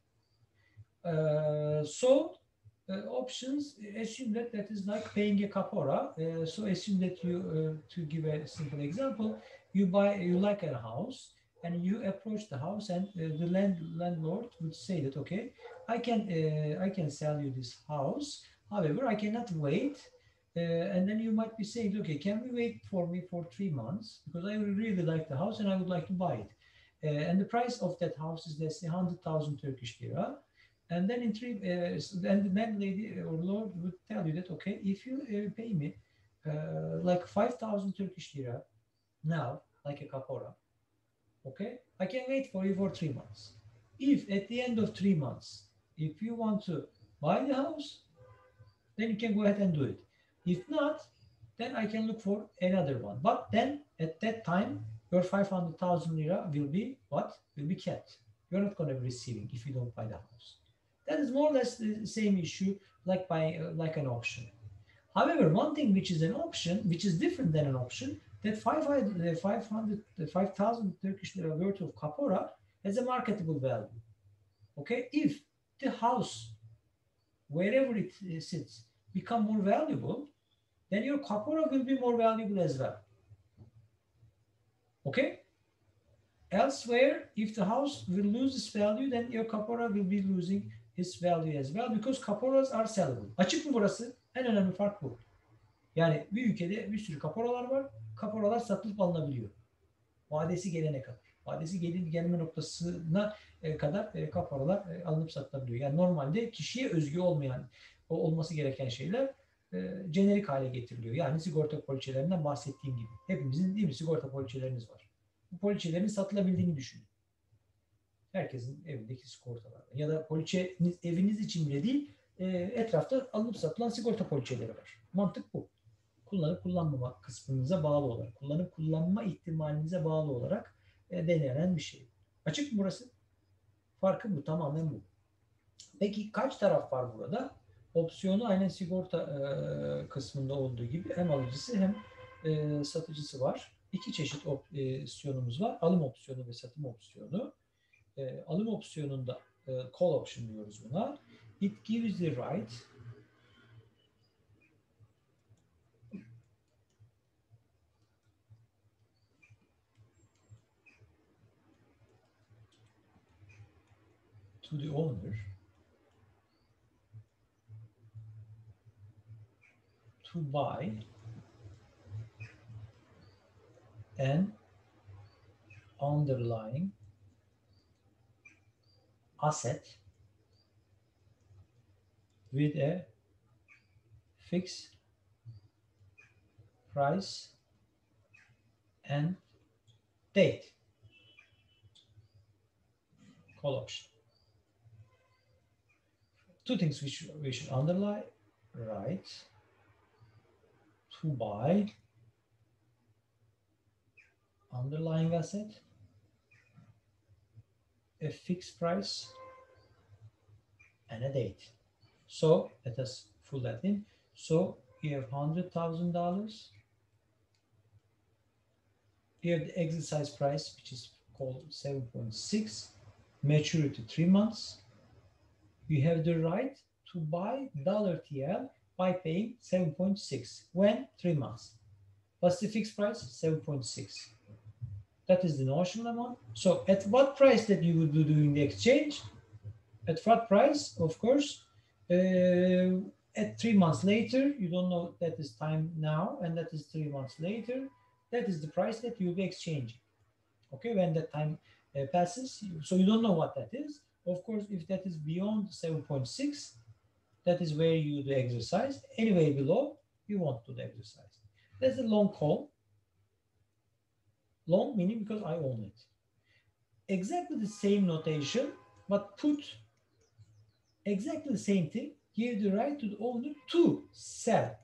Options, assume that is like paying a capora. So assume that you, to give a simple example, you like a house and you approach the house, and the landlord would say that, okay, I can sell you this house. However, I cannot wait. And then you might be saying, okay, can we wait for me for 3 months? Because I really like the house and I would like to buy it. And the price of that house is, let's say, 100,000 Turkish lira. And then then the landlady or lord would tell you that, okay, if you pay me like 5,000 Turkish lira now, like a kapora, okay, I can wait for you for 3 months. If at the end of 3 months, if you want to buy the house, then you can go ahead and do it. If not, then I can look for another one. But then at that time, your 500,000 lira will be what? Will be kept. You're not going to be receiving if you don't buy the house. That is more or less the same issue like buying like an option. However, one thing which is an option, which is different than an option, that 5,000 Turkish lira worth of kapora has a marketable value. Okay, if the house, wherever it sits, become more valuable, then your kapora will be more valuable as well. Okay? Elsewhere, if the house will lose its value, then your kapora will be losing its value as well, because kaporas are sellable. Açık mı burası? En önemli fark bu. Yani bir ülkede bir sürü kaporalar var. Kaporalar satılıp alınabiliyor. Vadesi gelene kadar. Vadesi gelme noktasına kadar kaporalar alınıp satılabiliyor. Yani normalde kişiye özgü olmayan, olması gereken şeyler jenerik hale getiriliyor. Yani sigorta poliçelerinden bahsettiğim gibi. Hepimizin değil mi sigorta poliçelerimiz var. Bu poliçelerin satılabildiğini düşünün. Herkesin evindeki sigortalar. Ya da poliçeniz eviniz için bile değil, etrafta alınıp satılan sigorta poliçeleri var. Mantık bu. Kullanıp kullanmama kısmınıza bağlı olarak, kullanıp kullanma ihtimalinize bağlı olarak denenen bir şey. Açık mı burası? Farkı bu, tamamen bu. Peki kaç taraf var burada? Opsiyonu aynen sigorta kısmında olduğu gibi hem alıcısı hem satıcısı var. İki çeşit opsiyonumuz var. Alım opsiyonu ve satım opsiyonu. Alım opsiyonunda call option diyoruz buna. It gives the right to the owner to buy an underlying asset with a fixed price and date. Call option. Two things we should underline, right? To buy underlying asset, a fixed price, and a date. So let us fill that in. So you have $100,000. You have the exercise price, which is called 7.6, maturity 3 months. You have the right to buy $TL by paying 7.6. When? 3 months. What's the fixed price? 7.6. That is the notional amount. So at what price that you would be doing the exchange? At what price? Of course, at 3 months later, you don't know that is time now, and that is 3 months later. That is the price that you'll be exchanging. Okay, when that time passes, so you don't know what that is. Of course, if that is beyond 7.6, that is where you do the exercise. Anyway below, you won't do the exercise. That's a long call. Long meaning because I own it. Exactly the same notation, but put exactly the same thing. Give the right to the owner to sell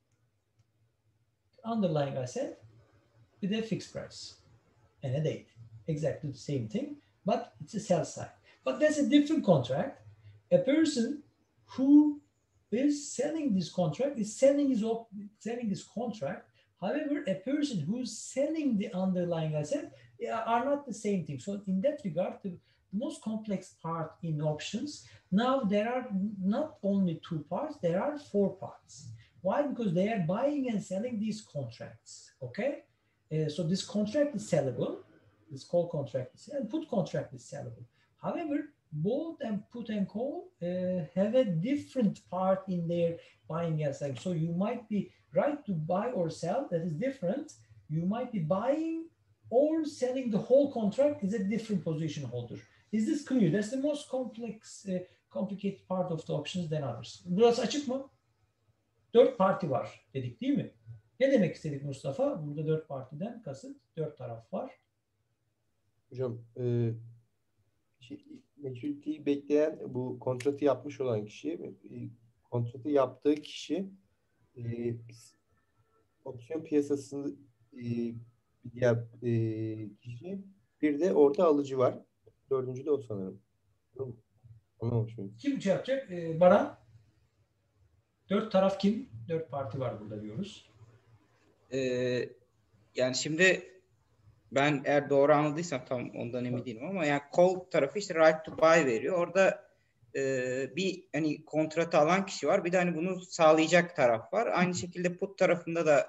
underlying asset with a fixed price and a date. Exactly the same thing, but it's a sell side. But that's a different contract. A person who is selling this contract is selling this contract. However, a person who's selling the underlying asset are not the same thing. So in that regard, the most complex part in options, now there are not only 2 parts, there are 4 parts. Why? Because they are buying and selling these contracts, okay? So this contract is sellable. this call contract is, and put contract is sellable. However, both and put and call have a different part in their buying and selling. So you might be right to buy or sell, that is different. You might be buying or selling the whole contract is a different position holder. Is this clear? That's the most complicated part of the options than others. Burası açık mı? 4 parti var dedik değil mi? Ne demek istedik Mustafa? Burada 4 partiden kasıt 4 taraf var. Hocam maturity'yi bekleyen bu kontratı yapmış olan kişi, kontratı yaptığı kişi opsiyon piyasasını diğer kişi, bir de orada alıcı var. 4. de o sanırım. Anlamamışım. Kim şey yapacak? Baran? 4 taraf kim? 4 parti var burada diyoruz. Yani şimdi ben eğer doğru anladıysam tam ondan emin değilim ama yani call tarafı işte right to buy veriyor. Orada bir hani kontratı alan kişi var. Bir de hani bunu sağlayacak taraf var. Aynı şekilde put tarafında da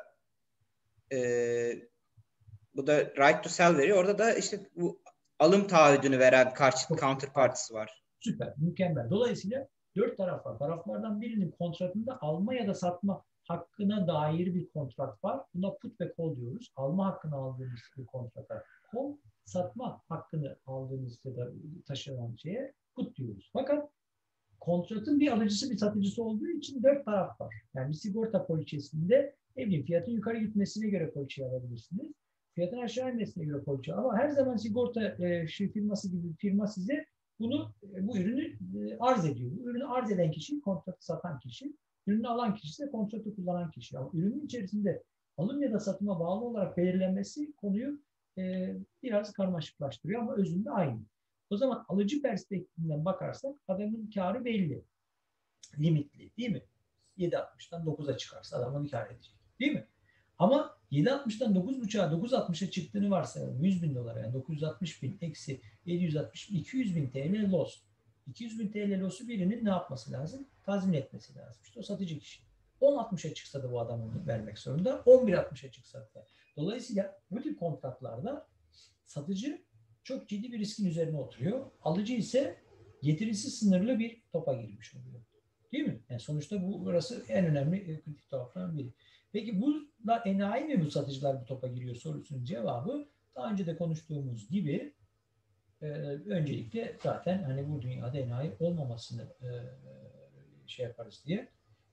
bu da right to sell veriyor. Orada da işte bu alım taahhüdünü veren karşı counterpartisi var. Süper, mükemmel. Dolayısıyla 4 taraf var. Taraflardan birinin kontratında alma ya da satma hakkına dair bir kontrat var. Buna put ve call diyoruz. Alma hakkını aldığımız bir kontrata call, satma hakkını aldığımız ya da taşınan şeye put diyoruz. Fakat kontratın bir alıcısı bir satıcısı olduğu için 4 taraf var. Yani bir sigorta poliçesinde fiyatın yukarı gitmesine göre poliçeyi alabilirsiniz. Fiyatın aşağı inmesine göre poliçe. Ama her zaman sigorta firması gibi bir firma size bu ürünü arz ediyor. Bu ürünü arz eden kişi kontratı satan kişi. Ürünü alan kişi ise kontratı kullanan kişi. Ama ürünün içerisinde alım ya da satıma bağlı olarak belirlenmesi konuyu biraz karmaşıklaştırıyor ama özünde aynı. O zaman alıcı perspektifinden bakarsak adamın karı belli. Limitli değil mi? 7.60'dan 9'a çıkarsa adamın kar edecek. Değil mi? Ama 7.60'dan 9.5'a 9.60'a çıktığını varsayalım. 100 bin dolara yani 960 bin eksi 760 bin 200 bin TL loss. 200 bin TL loss'u birinin ne yapması lazım? Tazmin etmesi lazım. İşte o satıcı kişi. 10.60'a çıksa da bu adam onu vermek zorunda. 11.60'a çıksa da. Dolayısıyla bu tip kontratlarda satıcı çok ciddi bir riskin üzerine oturuyor. Alıcı ise getirisi sınırlı bir topa girmiş oluyor. Değil mi? Yani sonuçta burası en önemli kritik taraflardan biri. Peki bunlar enayi mi bu satıcılar bu topa giriyor sorusunun cevabı daha önce de konuştuğumuz gibi öncelikle zaten hani bu dünyada enayi olmamasını şey yaparız diye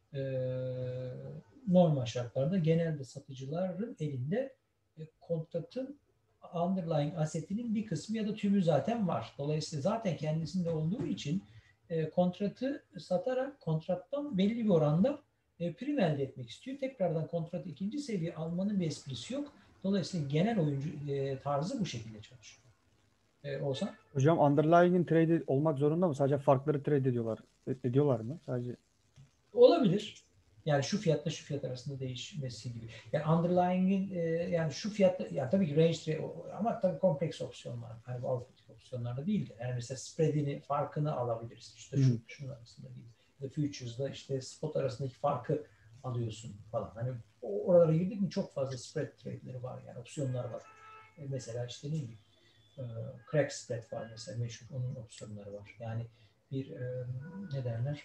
normal şartlarda genelde satıcıların elinde kontratın underlying asetinin bir kısmı ya da tümü zaten var. Dolayısıyla zaten kendisinde olduğu için kontratı satarak kontrattan belli bir oranda prim elde etmek istiyor. Tekrardan kontratı ikinci seviye almanın bir esprisi yok. Dolayısıyla genel oyuncu tarzı bu şekilde çalışıyor. Oğuzhan? Hocam underlying'in trade olmak zorunda mı? Sadece farkları trade ediyorlar mı? Sadece olabilir. Yani şu fiyatla şu fiyat arasında değişmesi gibi. Yani underlying'in yani şu fiyatta ya tabii ki range ama tabii kompleks opsiyonlar. Hani bu Avrupa'daki opsiyonlarda değil de. Yani mesela spread'ini farkını alabilirsin. İşte şunun arasında değil. Futures'da işte spot arasındaki farkı alıyorsun falan. Hani oralara girdik mi çok fazla spread trade'leri var yani opsiyonlar var. Mesela işte ne bileyim crack spread var mesela meşhur onun opsiyonları var. Yani bir ne derler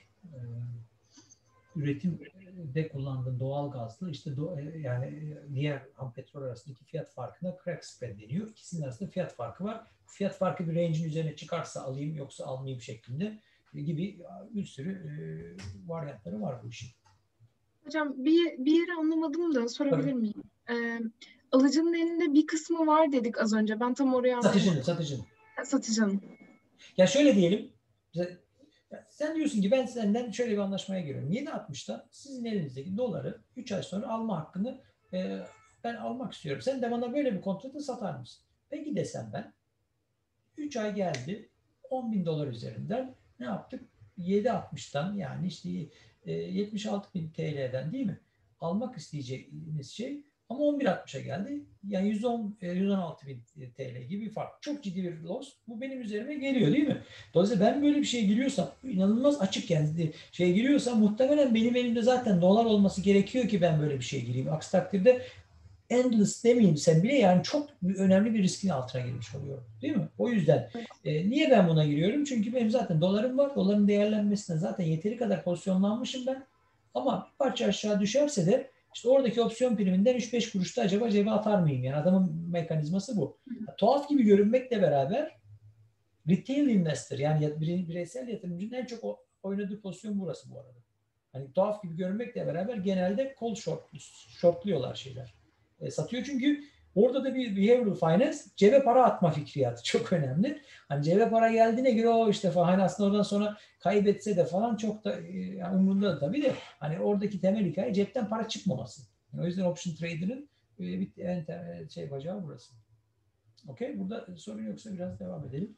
üretimde kullandığın doğal gazlı işte yani diğer ham petrol arasındaki fiyat farkına crack spread deniyor. İkisinin arasında fiyat farkı var. Fiyat farkı bir range'in üzerine çıkarsa alayım yoksa almayayım şeklinde gibi bir sürü varyantları var bu işin. Hocam bir yeri anlamadım da sorabilir miyim? Alıcının elinde bir kısmı var dedik az önce. Ben tam oraya anlamadım. Satıcının. Ya şöyle diyelim. Sen diyorsun ki ben senden şöyle bir anlaşmaya giriyorum. 7.60'da sizin elinizdeki doları 3 ay sonra alma hakkını ben almak istiyorum. Sen de bana böyle bir kontratı satar mısın? Peki desem ben 3 ay geldi 10.000 dolar üzerinden ne yaptık? 7.60'dan yani işte 76.000 TL'den değil mi? Almak isteyeceğiniz şey ama 11.60'a geldi. Yani 116.000 TL gibi bir fark. Çok ciddi bir loss. Bu benim üzerime geliyor değil mi? Dolayısıyla ben böyle bir şeye giriyorsam inanılmaz açık yani şeye giriyorsam muhtemelen benim elimde zaten dolar olması gerekiyor ki ben böyle bir şeye gireyim. Aksi takdirde endless demeyeyim sen bile yani çok önemli bir riskin altına girmiş oluyorum. Değil mi? O yüzden niye ben buna giriyorum? Çünkü benim zaten dolarım var. Doların değerlenmesine zaten yeteri kadar pozisyonlanmışım ben. Ama bir parça aşağı düşerse de işte oradaki opsiyon priminden 3-5 kuruşta acaba cebe atar mıyım? Yani adamın mekanizması bu. Tuhaf gibi görünmekle beraber retail investor yani bireysel yatırımcının en çok oynadığı pozisyon burası bu arada. Hani tuhaf gibi görünmekle beraber genelde call shortluyorlar şeyler. Satıyor çünkü orada da bir behavioral finance cebe para atma fikriyatı çok önemli. Hani cebe para geldiğine göre o işte falan hani aslında oradan sonra kaybetse de falan çok da yani umurunda da tabii de hani oradaki temel hikaye cepten para çıkmaması. Yani o yüzden option trader'ın bir şey bacağı burası. Okey. Burada sorun yoksa biraz devam edelim.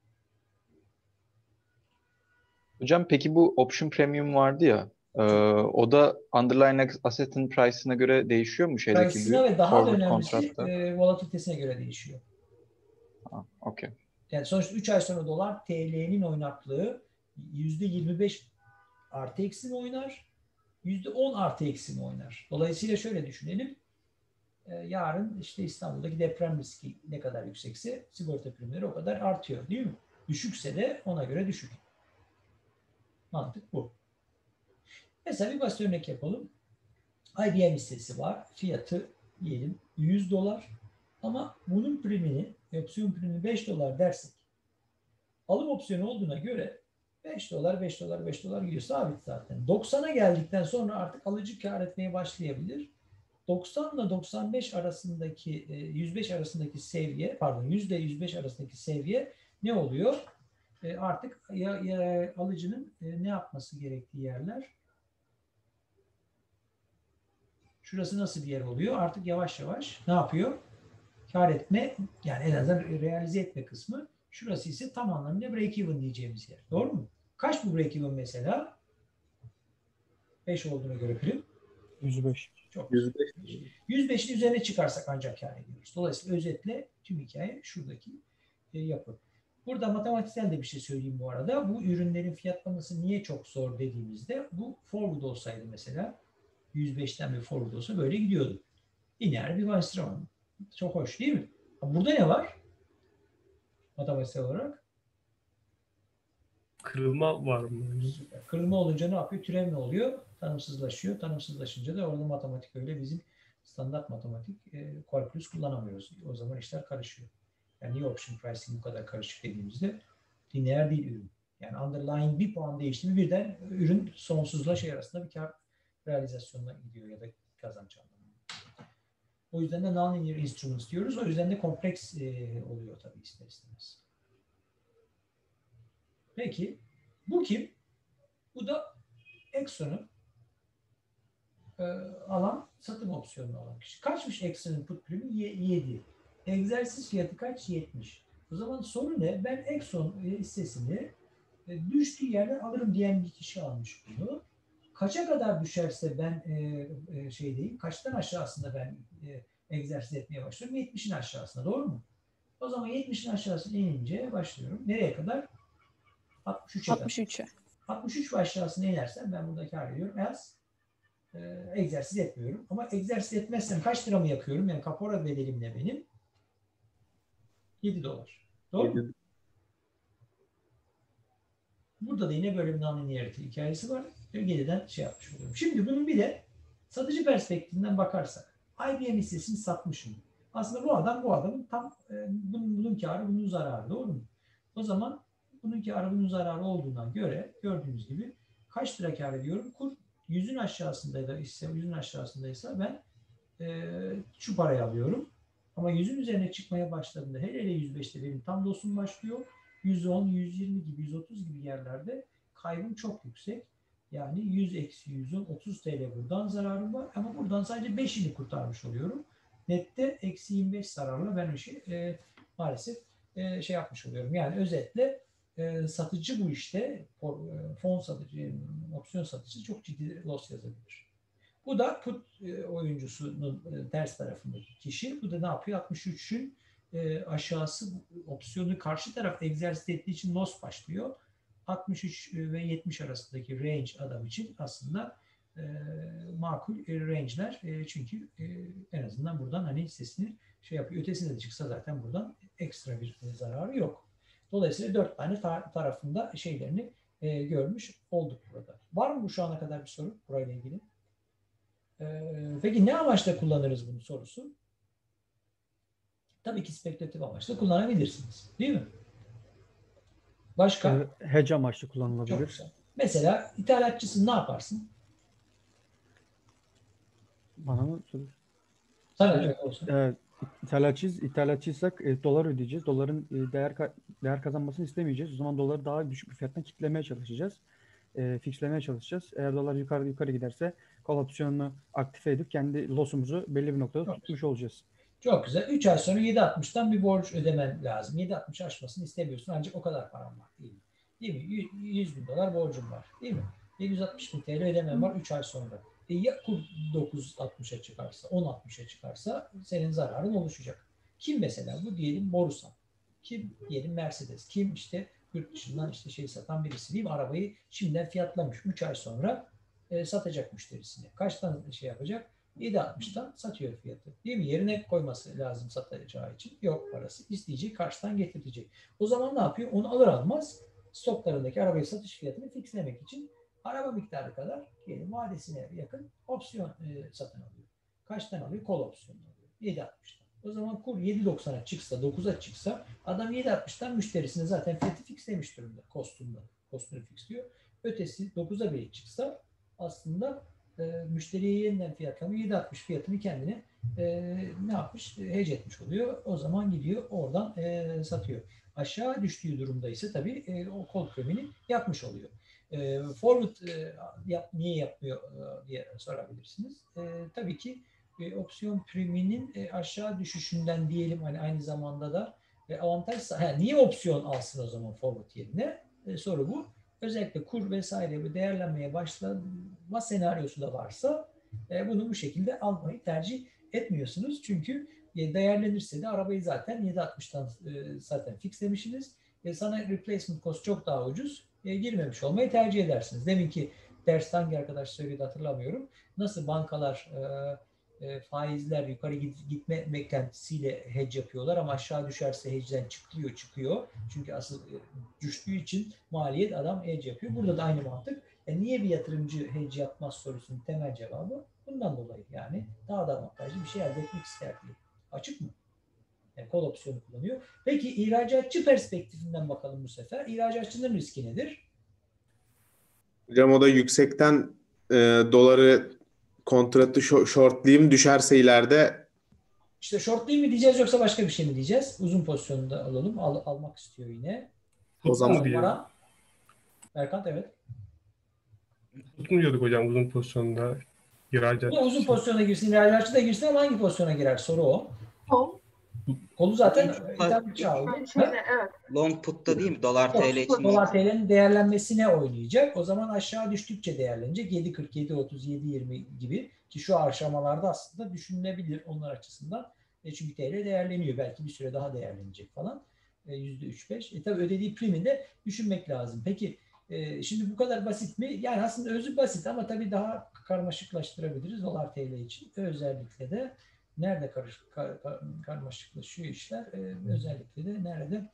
Hocam peki bu option premium vardı ya o da underlying asset'in price'ına göre değişiyor mu şeydeki Price'ına ve daha da forward önemlisi kontratta? volatilitesine göre değişiyor. Okay. Yani sonuçta 3 ay sonra dolar TL'nin oynaklığı %25 artı eksi mi oynar? %10 artı eksi mi oynar? Dolayısıyla şöyle düşünelim. Yarın işte İstanbul'daki deprem riski ne kadar yüksekse sigorta primleri o kadar artıyor değil mi? Düşükse de ona göre düşük. Mantık bu. Mesela bir basit örnek yapalım. IBM hissesi var. Fiyatı diyelim 100 dolar. Ama bunun primini, opsiyon primini 5 dolar dersek alım opsiyonu olduğuna göre 5 dolar, 5 dolar, 5 dolar gidiyor. Sabit zaten. 90'a geldikten sonra artık alıcı kar etmeye başlayabilir. 90 ile 95 arasındaki 105 arasındaki seviye pardon %105 arasındaki seviye ne oluyor? Artık alıcının ne yapması gerektiği yerler. Şurası nasıl bir yer oluyor? Artık yavaş yavaş ne yapıyor? Kar etme yani en azından realize etme kısmı. Şurası ise tam anlamıyla break even diyeceğimiz yer. Doğru mu? Kaç bu break even mesela? 5 olduğuna göre prim. 105. Çok 105'in üzerine çıkarsak ancak kar ediyoruz. Dolayısıyla özetle tüm hikaye şuradaki yapı. Burada matematiksel de bir şey söyleyeyim bu arada. Bu ürünlerin fiyatlaması niye çok zor dediğimizde bu forward olsaydı mesela 105'ten bir forward olsa böyle gidiyordu. Lineer bir Weissstraum. Çok hoş değil mi? Burada ne var? Matematiksel olarak. Kırılma var mı? Kırılma olunca ne yapıyor? Türev ne oluyor? Tanımsızlaşıyor. Tanımsızlaşınca da orada matematik öyle bizim standart matematik kalkülüs kullanamıyoruz. O zaman işler karışıyor. Yani niye option pricing bu kadar karışık dediğimizde lineer değil ürün. Yani underlying bir puan değişti mi birden ürün sonsuzla şey arasında bir kar realizasyonuna gidiyor ya da kazanç anlamında. O yüzden de non-linear instruments diyoruz. O yüzden de kompleks oluyor tabii ister istemez. Peki bu kim? Bu da Exxon'un alan satım opsiyonunu alan kişi. Kaçmış Exxon'un put primi? 7. Egzersiz fiyatı kaç? 70. O zaman soru ne? Ben Exxon hissesini düştüğü yerden alırım diyen bir kişi almış bunu. Kaça kadar düşerse ben kaçtan aşağısında ben egzersiz etmeye başlıyorum? 70'in aşağısına. Doğru mu? O zaman 70'in aşağısına inince başlıyorum. Nereye kadar? 63'e kadar. 63'e. 63 ve aşağısına inersem ben burada kar ediyorum. Egzersiz etmiyorum. Ama egzersiz etmezsem kaç lira mı yakıyorum? Yani kapora bedelim ne benim? 7 dolar. Doğru mu? Burada da yine böyle bir non-linearity hikayesi var. 7'den şey yapmış oluyorum. Şimdi bunun bir de satıcı perspektifinden bakarsak. IBM hissesini satmışım. Aslında bu adamın tam bunun karı, bunun zararı. Doğru mu? O zaman bunun karı, bunun zararı olduğuna göre gördüğünüz gibi kaç lira kar ediyorum? Kur 100'ün aşağısındaysa ben şu parayı alıyorum. Ama 100'ün üzerine çıkmaya başladığında hele 105'te benim tam dosum başlıyor. 110, 120 gibi, 130 gibi yerlerde kaybım çok yüksek. Yani 100 eksi 110, 30 TL buradan zararım var. Ama buradan sadece 5'ini kurtarmış oluyorum. Nette eksi 25 zararla ben işi maalesef şey yapmış oluyorum. Yani özetle satıcı bu işte fon satıcı, opsiyon satıcı çok ciddi loss yazabilir. Bu da put oyuncusunun ters tarafındaki kişi. Bu da ne yapıyor? 63'ün aşağısı opsiyonu karşı taraf egzersiz ettiği için loss başlıyor. 63 ve 70 arasındaki range adam için aslında makul range'ler. Çünkü en azından buradan hani hissesini şey yapıyor. Ötesine de çıksa zaten buradan ekstra bir zararı yok. Dolayısıyla 4 tane tarafında şeylerini görmüş olduk burada. Var mı bu şu ana kadar bir soru burayla ilgili? Peki ne amaçla kullanırız bunu sorusu? Tabii ki spekülatif amaçla kullanabilirsiniz. Değil mi? Başka? Hedge amaçlı kullanılabilir. Çok güzel. Mesela ithalatçısın, ne yaparsın? Bana mı soruyorsun? Sana olsun. İthalatçıysak dolar ödeyeceğiz. Doların değer kazanmasını istemeyeceğiz. O zaman doları daha düşük bir fiyattan kitlemeye çalışacağız. Fixlemeye çalışacağız. Eğer dolar yukarı giderse call opsiyonunu aktive edip kendi loss'umuzu belli bir noktada tutmuş olacağız. Çok güzel. 3 ay sonra 7.60'dan bir borç ödemen lazım. 7.60 aşmasını istemiyorsun ancak o kadar param var. Değil mi? 100 bin dolar borcum var. Değil mi? 760 bin TL ödemen var 3 ay sonra. Ya kur 9.60'a çıkarsa, 10.60'a çıkarsa senin zararın oluşacak. Kim mesela? Bu diyelim Borusan. Kim? Diyelim Mercedes. Kim? İşte yurt dışından işte şey satan birisi değil mi? Arabayı şimdiden fiyatlamış. 3 ay sonra satacak müşterisine. Kaçtan şey yapacak? 7.60'dan satıyor fiyatı. Değil mi? Yerine koyması lazım satacağı için. Yok parası. İsteyecek, karşıdan getirecek. O zaman ne yapıyor? Onu alır almaz stoklarındaki arabayı satış fiyatını fixlemek için araba miktarı kadar diyelim vadesine yakın opsiyon satın alıyor. Kaçtan alıyor? Call opsiyonu alıyor. 7.60'dan. O zaman kur 7.90'a çıksa, 9'a çıksa adam 7.60'dan müşterisine zaten fiyatı fixlemiş durumda. Kostunu fixliyor. Ötesi 9'a bile çıksa aslında müşteriye yeniden fiyatlamıyor. 7.60 fiyatını kendine ne yapmış? Hedge etmiş oluyor. O zaman gidiyor oradan satıyor. Aşağı düştüğü durumda ise tabii o call premini yapmış oluyor. Forward niye yapmıyor diye sorabilirsiniz. Tabii ki opsiyon priminin aşağı düşüşünden diyelim hani aynı zamanda da avantaj niye opsiyon alsın o zaman forward yerine? Soru bu. Özellikle kur vesaire bir değerlenmeye başlama senaryosu da varsa bunu bu şekilde almayı tercih etmiyorsunuz. Çünkü değerlenirse de arabayı zaten 7.60'dan zaten fixlemişsiniz. Sana replacement cost çok daha ucuz. Girmemiş olmayı tercih edersiniz. Deminki derste hangi arkadaş söyledi hatırlamıyorum. Nasıl bankalar faizler yukarı gitme beklentisiyle hedge yapıyorlar ama aşağı düşerse hedge'den çıkıyor. Çünkü asıl düştüğü için maliyet adam hedge yapıyor. Burada da aynı mantık. Niye bir yatırımcı hedge yapmaz sorusunun temel cevabı bundan dolayı. Yani daha da avantajlı bir şey elde etmek ister diye. Açık mı? Yani call opsiyonu kullanıyor. Peki ihracatçı perspektifinden bakalım bu sefer. İhracatçının riski nedir? Hocam o da yüksekten doları kontratı shortlayayım düşerse ileride. İşte shortlayayım mı diyeceğiz yoksa başka bir şey mi diyeceğiz? Uzun pozisyonda alalım. Almak istiyor yine. O zaman Berkant evet. Tutun diyorduk hocam uzun pozisyonda ihracat. Yine uzun pozisyona girsin, ihracatçı da girsin ama hangi pozisyona girer soru o. Kolu zaten çaldı. Evet. Long put'ta değil mi? Dolar TL için. Dolar TL'nin değerlenmesine oynayacak. O zaman aşağı düştükçe değerlenecek. 7.47, 30, 7.20 gibi ki şu aşamalarda aslında düşünülebilir onlar açısından. Çünkü TL değerleniyor. Belki bir süre daha değerlenecek falan. %3-5. Tabii ödediği primi de düşünmek lazım. Peki şimdi bu kadar basit mi? Yani aslında özü basit ama tabii daha karmaşıklaştırabiliriz dolar TL için. Özellikle de nerede karmaşıklaşıyor işler? Özellikle de nerede?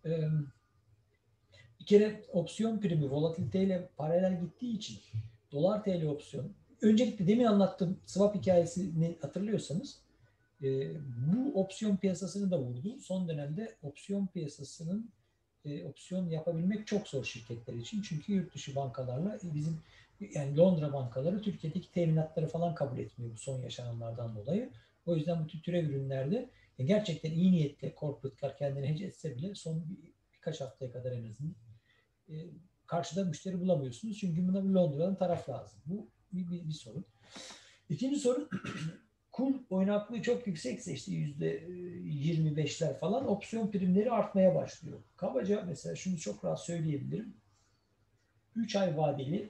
Bir kere opsiyon primi volatiliteyle paralel gittiği için dolar TL opsiyon. Öncelikle demin anlattığım swap hikayesini hatırlıyorsanız bu opsiyon piyasasını da vurdu. Son dönemde opsiyon piyasasının opsiyon yapabilmek çok zor şirketler için. Çünkü yurt dışı bankalarla bizim yani Londra bankaları Türkiye'deki teminatları falan kabul etmiyor bu son yaşananlardan dolayı. O yüzden bu tür türev ürünlerde gerçekten iyi niyetle corporate'lar kendini hedge etse bile son birkaç haftaya kadar en azından karşıda müşteri bulamıyorsunuz. Çünkü buna bir Londra'dan taraf lazım. Bu bir sorun. İkinci sorun kur oynaklığı çok yüksekse işte %25'ler falan opsiyon primleri artmaya başlıyor. Kabaca mesela şunu çok rahat söyleyebilirim. 3 ay vadeli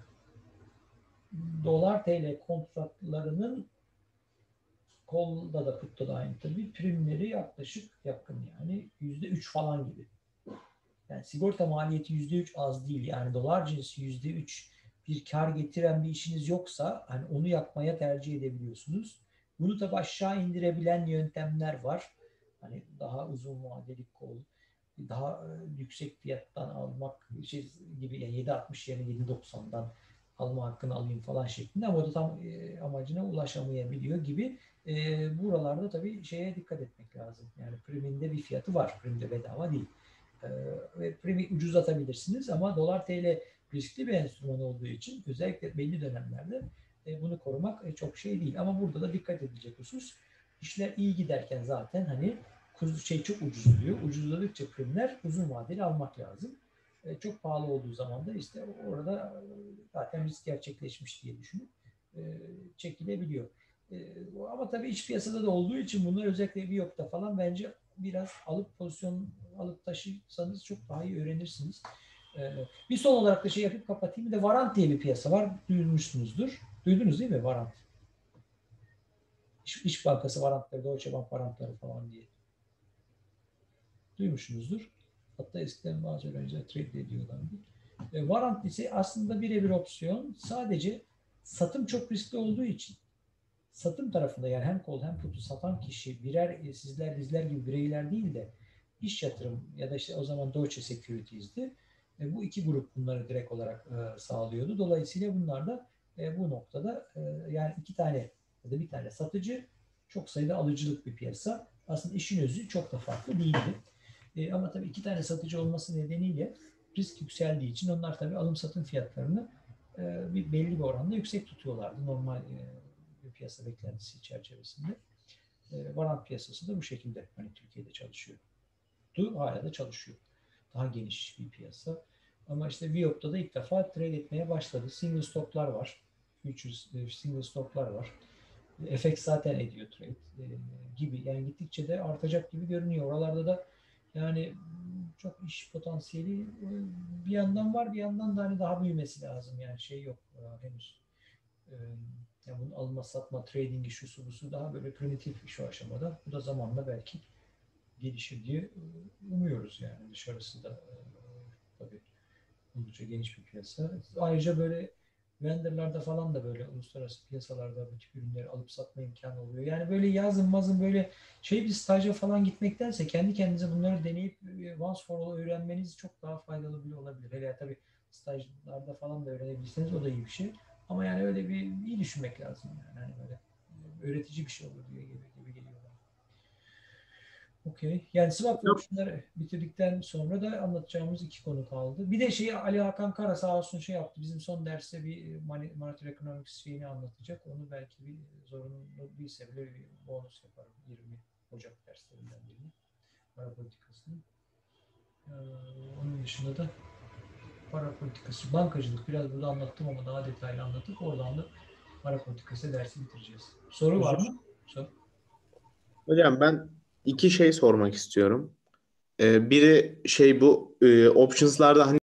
dolar TL kontratlarının kolda da putta da aynı tabii primleri yaklaşık yakın yani %3 falan gibi. Yani sigorta maliyeti %3 az değil. Yani dolar cinsi %3 bir kar getiren bir işiniz yoksa hani onu yapmaya tercih edebiliyorsunuz. Bunu tabii aşağı indirebilen yöntemler var. Hani daha uzun vadeli kol, daha yüksek fiyattan almak gibi, yani 7.60 yerine 7.90'dan alma hakkını alayım falan şeklinde, ama o da tam amacına ulaşamayabiliyor gibi. Buralarda tabii şeye dikkat etmek lazım. Yani priminde bir fiyatı var. Primde bedava değil. Ve primi ucuzlatabilirsiniz ama dolar TL riskli bir enstrüman olduğu için özellikle belli dönemlerde bunu korumak çok şey değil. Ama burada da dikkat edilecek husus, işler iyi giderken zaten hani çok ucuzluyor. Ucuzladıkça primler uzun vadeli almak lazım. Çok pahalı olduğu zaman da işte orada zaten risk gerçekleşmiş diye düşünüp çekilebiliyor. Ama tabii iç piyasada da olduğu için bunlar özellikle Viyop'ta falan bence biraz pozisyon alıp taşırsanız çok daha iyi öğrenirsiniz. Bir son olarak da şey yapıp kapatayım. Bir de Varant diye bir piyasa var. Duymuşsunuzdur. Duydunuz değil mi Varant? İş Bankası Varantları, Deutsche Bank Varantları falan diye. Duymuşsunuzdur. Hatta eskiden bazı öğrenciler trade ediyorlardı. Varant ise aslında birebir opsiyon. Sadece satım çok riskli olduğu için satım tarafında, yani hem call hem put'u satan kişi birer sizler bizler gibi bireyler değil de iş yatırım ya da işte o zaman Deutsche Securities'di. Bu iki grup bunları direkt olarak sağlıyordu. Dolayısıyla bunlar da bu noktada yani iki tane ya da bir tane satıcı, çok sayıda alıcılık bir piyasa. Aslında işin özü çok da farklı değildi. Ama tabii iki tane satıcı olması nedeniyle risk yükseldiği için onlar tabii alım satım fiyatlarını belli bir oranda yüksek tutuyorlardı normal bir piyasa beklentisi çerçevesinde. Varant piyasası da bu şekilde hani Türkiye'de çalışıyor. Hala da çalışıyor. Daha geniş bir piyasa. Ama işte Viyop'ta da ilk defa trade etmeye başladı. Single stop'lar var. Futures single stop'lar var. FX zaten ediyor trade gibi. Yani gittikçe de artacak gibi görünüyor. Oralarda da yani çok iş potansiyeli bir yandan var, bir yandan da hani daha büyümesi lazım. Yani şey yok henüz. Yani bunun alma satma, trading şusu busu daha böyle primitif şu aşamada. Bu da zamanla belki gelişir diye umuyoruz yani. Dışarısı da tabii oldukça geniş bir piyasa. Ayrıca böyle vendorlarda falan da böyle uluslararası piyasalarda bu tip ürünleri alıp satma imkanı oluyor. Yani böyle yazın mazın böyle bir staja falan gitmektense kendi kendinize bunları deneyip once for all öğrenmeniz çok daha faydalı bile olabilir. Hele tabii stajlarda falan da öğrenebilirseniz o da iyi bir şey. Ama yani öyle bir iyi düşünmek lazım yani. Hani böyle öğretici bir şey olur diye gibi geliyor bana. Okey. Yani swap ve optionları bitirdikten sonra da anlatacağımız iki konu kaldı. Bir de Ali Hakan Kara sağ olsun yaptı. Bizim son derste bir monetary economics şeyini anlatacak. Onu belki bir zorunlu değilse bile bir bonus yaparım. 20 Ocak derslerinden birini. Para politikasını. Onun dışında da para politikası, bankacılık biraz burada anlattım ama daha detaylı anlattık. Oradan da para politikası dersi bitireceğiz. Soru var mı? Hocam ben iki şey sormak istiyorum. Biri bu options'larda hani